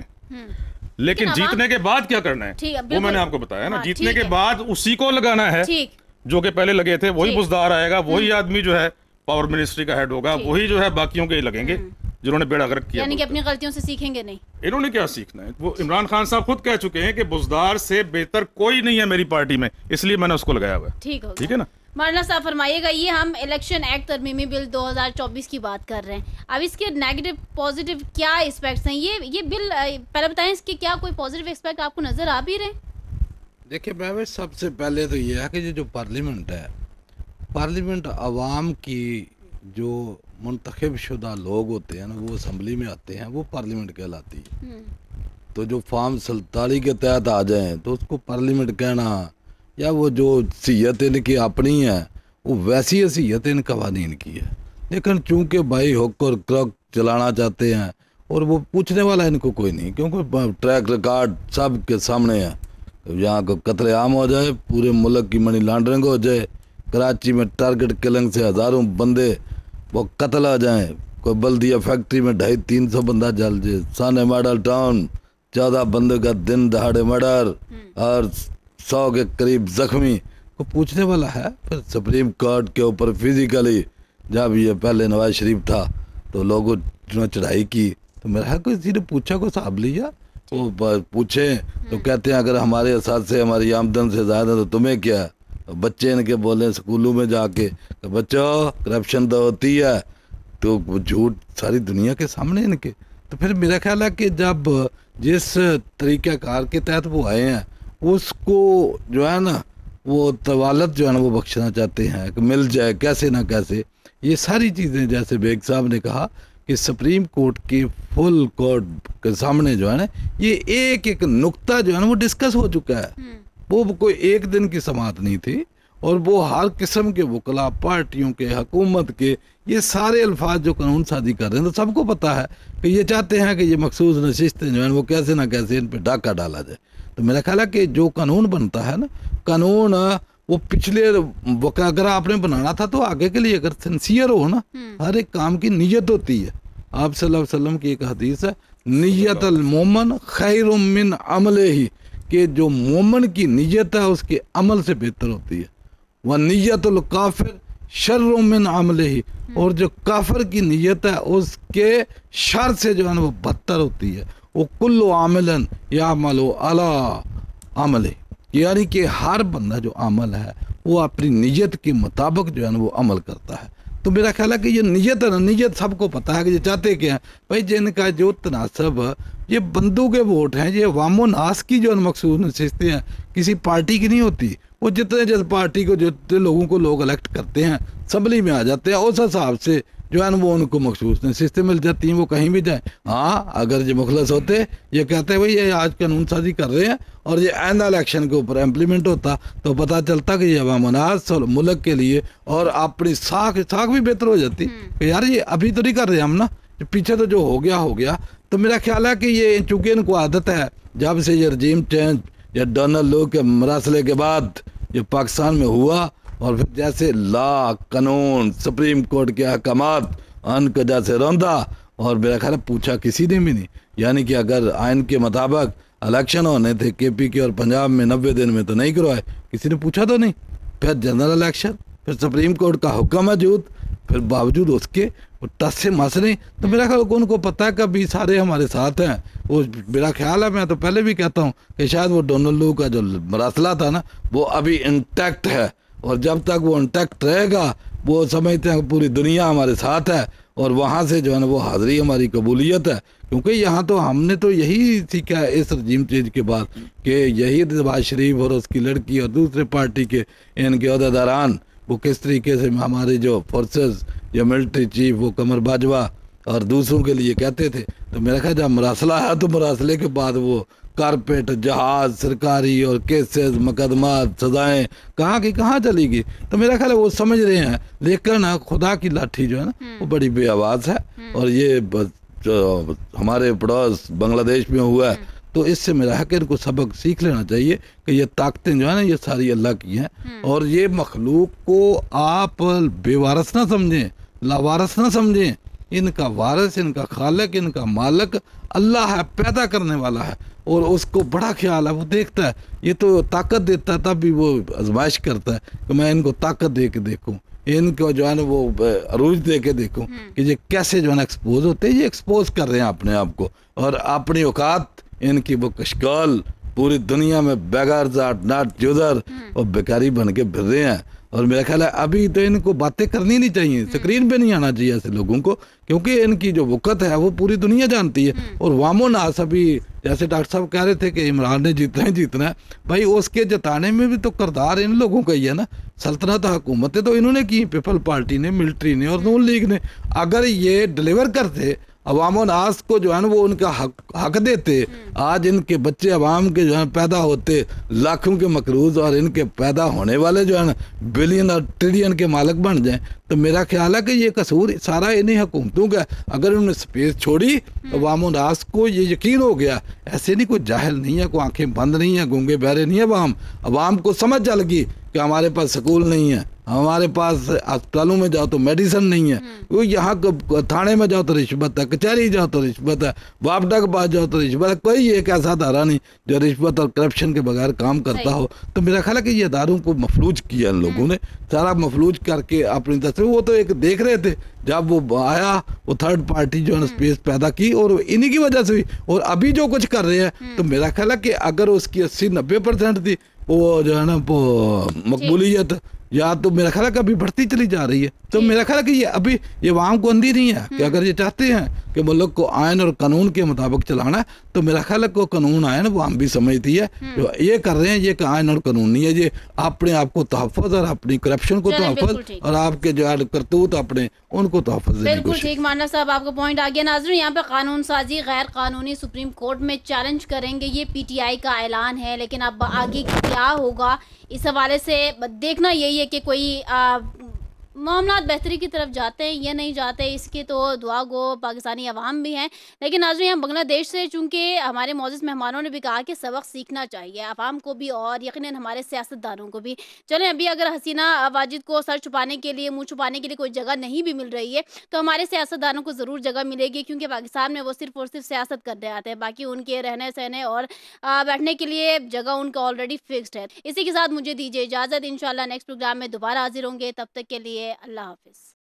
लेकिन जीतने के बाद क्या करना है वो मैंने आपको बताया ना। जीतने के बाद उसी को लगाना है जो कि पहले लगे थे, वही बुजदार आएगा, वही आदमी जो है पावर मिनिस्ट्री का हेड होगा, वही जो है बाकियों के ही लगेंगे जिन्होंने बेड़ा गर्क किया। यानी कि अपनी गलतियों से सीखेंगे नहीं। इन्होंने क्या सीखना है, वो इमरान खान साहब खुद कह चुके हैं कि बुजदार से बेहतर कोई नहीं है मेरी पार्टी में, इसलिए मैंने उसको लगाया हुआ है। ठीक ठीक है ना। मौलाना साहब फरमाइएगा, ये हम इलेक्शन एक्ट तरमीमी बिल दो हज़ार चौबीस की बात कर रहे हैं, अब इसके नेगेटिव पॉजिटिव क्या एस्पेक्ट्स हैं? ये ये बिल पहले बताएं, इसके क्या कोई पॉजिटिव एस्पेक्ट आपको नजर आ भी रहे हैं? देखिए मैं सबसे पहले तो ये है कि ये जो पार्लियामेंट है, पार्लियामेंट आवाम की जो मुंतखब शुदा लोग होते हैं ना, वो असम्बली में आते हैं, वो पार्लियामेंट कहलाती है। तो जो फॉर्म सल्ताली के तहत आ जाए तो उसको पार्लियामेंट कहना, या वो जो सीयत इनकी अपनी है वो वैसी हैसियत इन कवानीन की है। लेकिन चूंकि भाई हुक और क्रक चलाना चाहते हैं और वो पूछने वाला इनको कोई नहीं, क्योंकि ट्रैक रिकॉर्ड सब के सामने है। यहाँ को कत्ले आम हो जाए, पूरे मुल्क की मनी लॉन्ड्रिंग हो जाए, कराची में टारगेट किलिंग से हज़ारों बंदे वो कत्ल आ जाएं, कोई बल्दिया फैक्ट्री में ढाई तीन सौ बंदा जल जाए, साने मॉडल टाउन चौदह बंदे का दिन दहाड़े मर्डर और सौ के करीब जख्मी, को पूछने वाला है। फिर सुप्रीम कोर्ट के ऊपर फिजिकली जब ये पहले नवाज शरीफ था तो लोगों ने चढ़ाई की, तो मेरा है किसी ने पूछा को साहब लिया, वो पूछे तो कहते हैं अगर हमारे असाद से हमारी आमदन से ज़्यादा है तो तुम्हें क्या। तो बच्चे इनके बोले स्कूलों में जाके तो बच्चों करप्शन तो होती है, तो झूठ सारी दुनिया के सामने इनके। तो फिर मेरा ख्याल है कि जब जिस तरीक़ाकार के तहत वो आए हैं उसको जो है ना वो तवालत जो है ना वो बख्शना चाहते हैं कि मिल जाए कैसे ना कैसे। ये सारी चीज़ें जैसे बेग साहब ने कहा कि सुप्रीम कोर्ट के फुल कोर्ट के सामने जो है ना ये एक एक नुक्ता जो है ना वो डिस्कस हो चुका है। वो कोई एक दिन की समात नहीं थी और वो हर किस्म के वकला, पार्टियों के, हुकूमत के, ये सारे अल्फाज जो कानून साजी कर रहे हैं तो सबको पता है कि ये चाहते हैं कि ये मखसूस नशिस्तें जो हैं वो कैसे ना कैसे इन पर डाका डाला जाए। तो मेरा ख्याल है कि जो कानून बनता है ना, कानून वो पिछले अगर आपने बनाना था तो आगे के लिए अगर सिंसियर हो ना, हर एक काम की नीयत होती है। आप सल्लल्लाहु अलैहि वसल्लम की एक हदीस है, नीयत अल मोमन खैरुम मिन अमले ही, कि जो मोमन की नीयत है उसके अमल से बेहतर होती है। वह नीयत अल काफिर शर्रुम मिन अमले ही, और जो काफिर की नीयत है उसके शर से जो है ना वो बदतर होती है। वो कुल्लु आमलन यामलो अला अमले, यानी कि हर बंदा जो अमल है वो अपनी नीयत के मुताबिक जो है ना वो अमल करता है। तो मेरा ख्याल है कि ये नीयत है ना, नीयत सबको पता है कि ये चाहते क्या है भाई, जिनका जो तनासब ये बंदों के वोट हैं, ये वामो नास की जो मखसूस नशिस्तें हैं, किसी पार्टी की नहीं होती। वो जितने जिस पार्टी को जितने लोगों को लोग इलेक्ट करते हैं असम्बली में आ जाते हैं, उस हिसाब से जो है ना वो उनको मखसूस नशिस्तें मिल जाती हैं, वो कहीं भी जाए। हाँ अगर ये मुखलस होते, ये कहते भाई ये आज कानून साजी कर रहे हैं और ये आइंदा इलेक्शन के ऊपर इम्प्लीमेंट होता तो पता चलता कि ये अवामनास और मुल्क के लिए और अपनी साख साख भी बेहतर हो जाती कि यार ये अभी तो नहीं कर रहे हम ना, पीछे तो जो हो गया हो गया। तो मेरा ख्याल है कि ये चूँकि इनको आदत है जब से ये रजीम चेंज या डोनाल्ड लो के मरासले के बाद ये पाकिस्तान में हुआ, और फिर जैसे ला कानून सुप्रीम कोर्ट के अहकामात अन को जैसे रौंदा, और मेरा ख्याल पूछा किसी ने भी नहीं। यानी कि अगर आइन के मुताबिक इलेक्शन होने थे के पी के और पंजाब में नब्बे दिन में तो नहीं करवाए, किसी ने पूछा तो नहीं। फिर जनरल इलेक्शन, फिर सुप्रीम कोर्ट का हुक्म मौजूद, फिर बावजूद उसके वो टस से मस नहीं। तो मेरा ख्याल उनको पता है कि अभी सारे हमारे साथ हैं। वो मेरा ख्याल है, मैं तो पहले भी कहता हूँ कि शायद वो डोनाल्ड लो का जो मरासला था ना वो अभी इंटैक्ट है, और जब तक वो इंटैक्ट रहेगा वो समझते हैं पूरी दुनिया हमारे साथ है, और वहाँ से जो है ना वो हाज़िरी हमारी कबूलियत है। क्योंकि यहाँ तो हमने तो यही सीखा है इस रजीम चेंज के बाद कि यही नवाज शरीफ और उसकी लड़की और दूसरे पार्टी के इनके अहदेदारान वो किस तरीके से हमारे जो फोर्सेस या मिलिट्री चीफ वो कमर बाजवा और दूसरों के लिए कहते थे। तो मेरा ख्याल जब मरासला है तो मरासले के बाद वो कारपेट, जहाज, सरकारी और केसेस, मुकदमात, सजाएं कहाँ की कहाँ चली गई। तो मेरा ख्याल है वो समझ रहे हैं, लेकिन खुदा की लाठी जो है ना वो बड़ी बेआवाज़ है। और ये जो हमारे पड़ोस बांग्लादेश में हुआ है, तो इससे मेरा है कि इनको सबक सीख लेना चाहिए कि ये ताकतें जो है ना ये सारी अल्लाह की हैं। और ये मखलूक को आप बेवारस ना समझें, लावारस ना समझें। इनका वारिस, इनका खालिक, इनका मालिक अल्लाह है, पैदा करने वाला है, और उसको बड़ा ख्याल है, वो देखता है। ये तो ताकत देता है तब भी वो आजमाइश करता है कि मैं इनको ताकत दे के देखूँ, इनको जो है ना वो अरूज दे के देखूँ कि ये कैसे जो है ना एक्सपोज होते हैं। ये एक्सपोज कर रहे हैं अपने आप को, और अपनी औकात इनकी वो कशकाल पूरी दुनिया में बेगार जाट नाट जुदर और बेकारी बन के फिर रहे हैं। और मेरा ख्याल है अभी तो इनको बातें करनी नहीं चाहिए, स्क्रीन पे नहीं आना चाहिए ऐसे लोगों को, क्योंकि इनकी जो वक़्त है वो पूरी दुनिया जानती है। और वामो नास अभी जैसे डॉक्टर साहब कह रहे थे कि इमरान ने जीतना ही जीतना है, भाई उसके जताने में भी तो किरदार इन लोगों का ही है ना। सल्तनत हुकूमतें तो इन्होंने की, पीपल पार्टी ने, मिलिट्री ने और नून लीग ने। अगर ये डिलीवर करते अवाम नास को जो है ना वो उनका हक हक देते, आज इनके बच्चे अवाम के जो है पैदा होते लाखों के मकरूज, और इनके पैदा होने वाले जो है ना बिलियन और ट्रिलियन के मालिक बन जाएं। तो मेरा ख्याल है कि ये कसूर सारा इन्हीं हुकूमतों का। अगर उन्होंने स्पेस छोड़ी अवाम नास को ये यकीन हो गया, ऐसे नहीं कोई जाहिल नहीं है, कोई आंखें बंद नहीं है, गूंगे बहरे नहीं है अवाम। अवाम को समझ चल गई कि हमारे पास स्कूल नहीं है, हमारे पास अस्पतालों में जाओ तो मेडिसिन नहीं है, वो यहाँ थाने में जाओ तो रिश्वत है, कचहरी जाओ तो रिश्वत है, वापडा के पास जाओ तो रिश्वत है। कोई एक ऐसा अदारा नहीं जो रिश्वत और करप्शन के बगैर काम करता हो। तो मेरा ख्याल है कि ये अदारों को मफलूज किया इन लोगों ने, सारा मफलूज करके अपनी तरफ से। वो तो एक देख रहे थे जब वो आया, वो थर्ड पार्टी जो है स्पेस पैदा की, और इन्हीं की वजह से हुई। और अभी जो कुछ कर रहे हैं, तो मेरा ख्याल है कि अगर उसकी अस्सी नब्बे परसेंट थी वो जो है ना वो मकबूलियत, या तो मेरा ख्याल है कि अभी बढ़ती चली जा रही है। तो मेरा ख्याल है कि ये अभी ये वाम को अंधी नहीं है कि अगर ये चाहते हैं कि मुल्क को आयन और कानून के मुताबिक चलाना है, तो मेरा ख्याल है कि कानून आयन वो हम भी समझती है। जो ये कर रहे हैं ये आयन और कानून नहीं है, ये अपने आप को तहफ़्फ़ुज़ और अपनी करप्शन को तहफ़्फ़ुज़ और आपके जो है करतूत अपने उनको तहफ़्फ़ुज़ देने की बिल्कुल कोशिश। ठीक माना साहब, आपका पॉइंट आ गया। नाज़रीन, यहाँ पे कानून साजी गैर कानूनी सुप्रीम कोर्ट में चैलेंज करेंगे, ये पीटीआई का ऐलान है। लेकिन अब आगे क्या होगा इस हवाले से देखना यही है कि कोई आ, मामला बेहतरी की तरफ जाते हैं या नहीं जाते, इसके तो दुआ गो पाकिस्तानी अवाम भी हैं। लेकिन नाज़रीन, हम बांग्लादेश से चूँकि हमारे मौजूद मेहमानों ने भी कहा कि सबक सीखना चाहिए अवाम को भी और यकीनन हमारे सियासतदानों को भी। चलें, अभी अगर हसीना वाजिद को सर छुपाने के लिए, मुंह छुपाने के लिए कोई जगह नहीं भी मिल रही है, तो हमारे सियासतदानों को ज़रूर जगह मिलेगी, क्योंकि पाकिस्तान में वो सिर्फ और सिर्फ सियासत करने आते हैं। बाकी उनके रहने सहने और बैठने के लिए जगह उनका ऑलरेडी फिक्स्ड है। इसी के साथ मुझे दीजिए इजाज़त। इंशाल्लाह नेक्स्ट प्रोग्राम में दोबारा हाजिर होंगे, तब तक के लिए अल्लाह हाफिज़।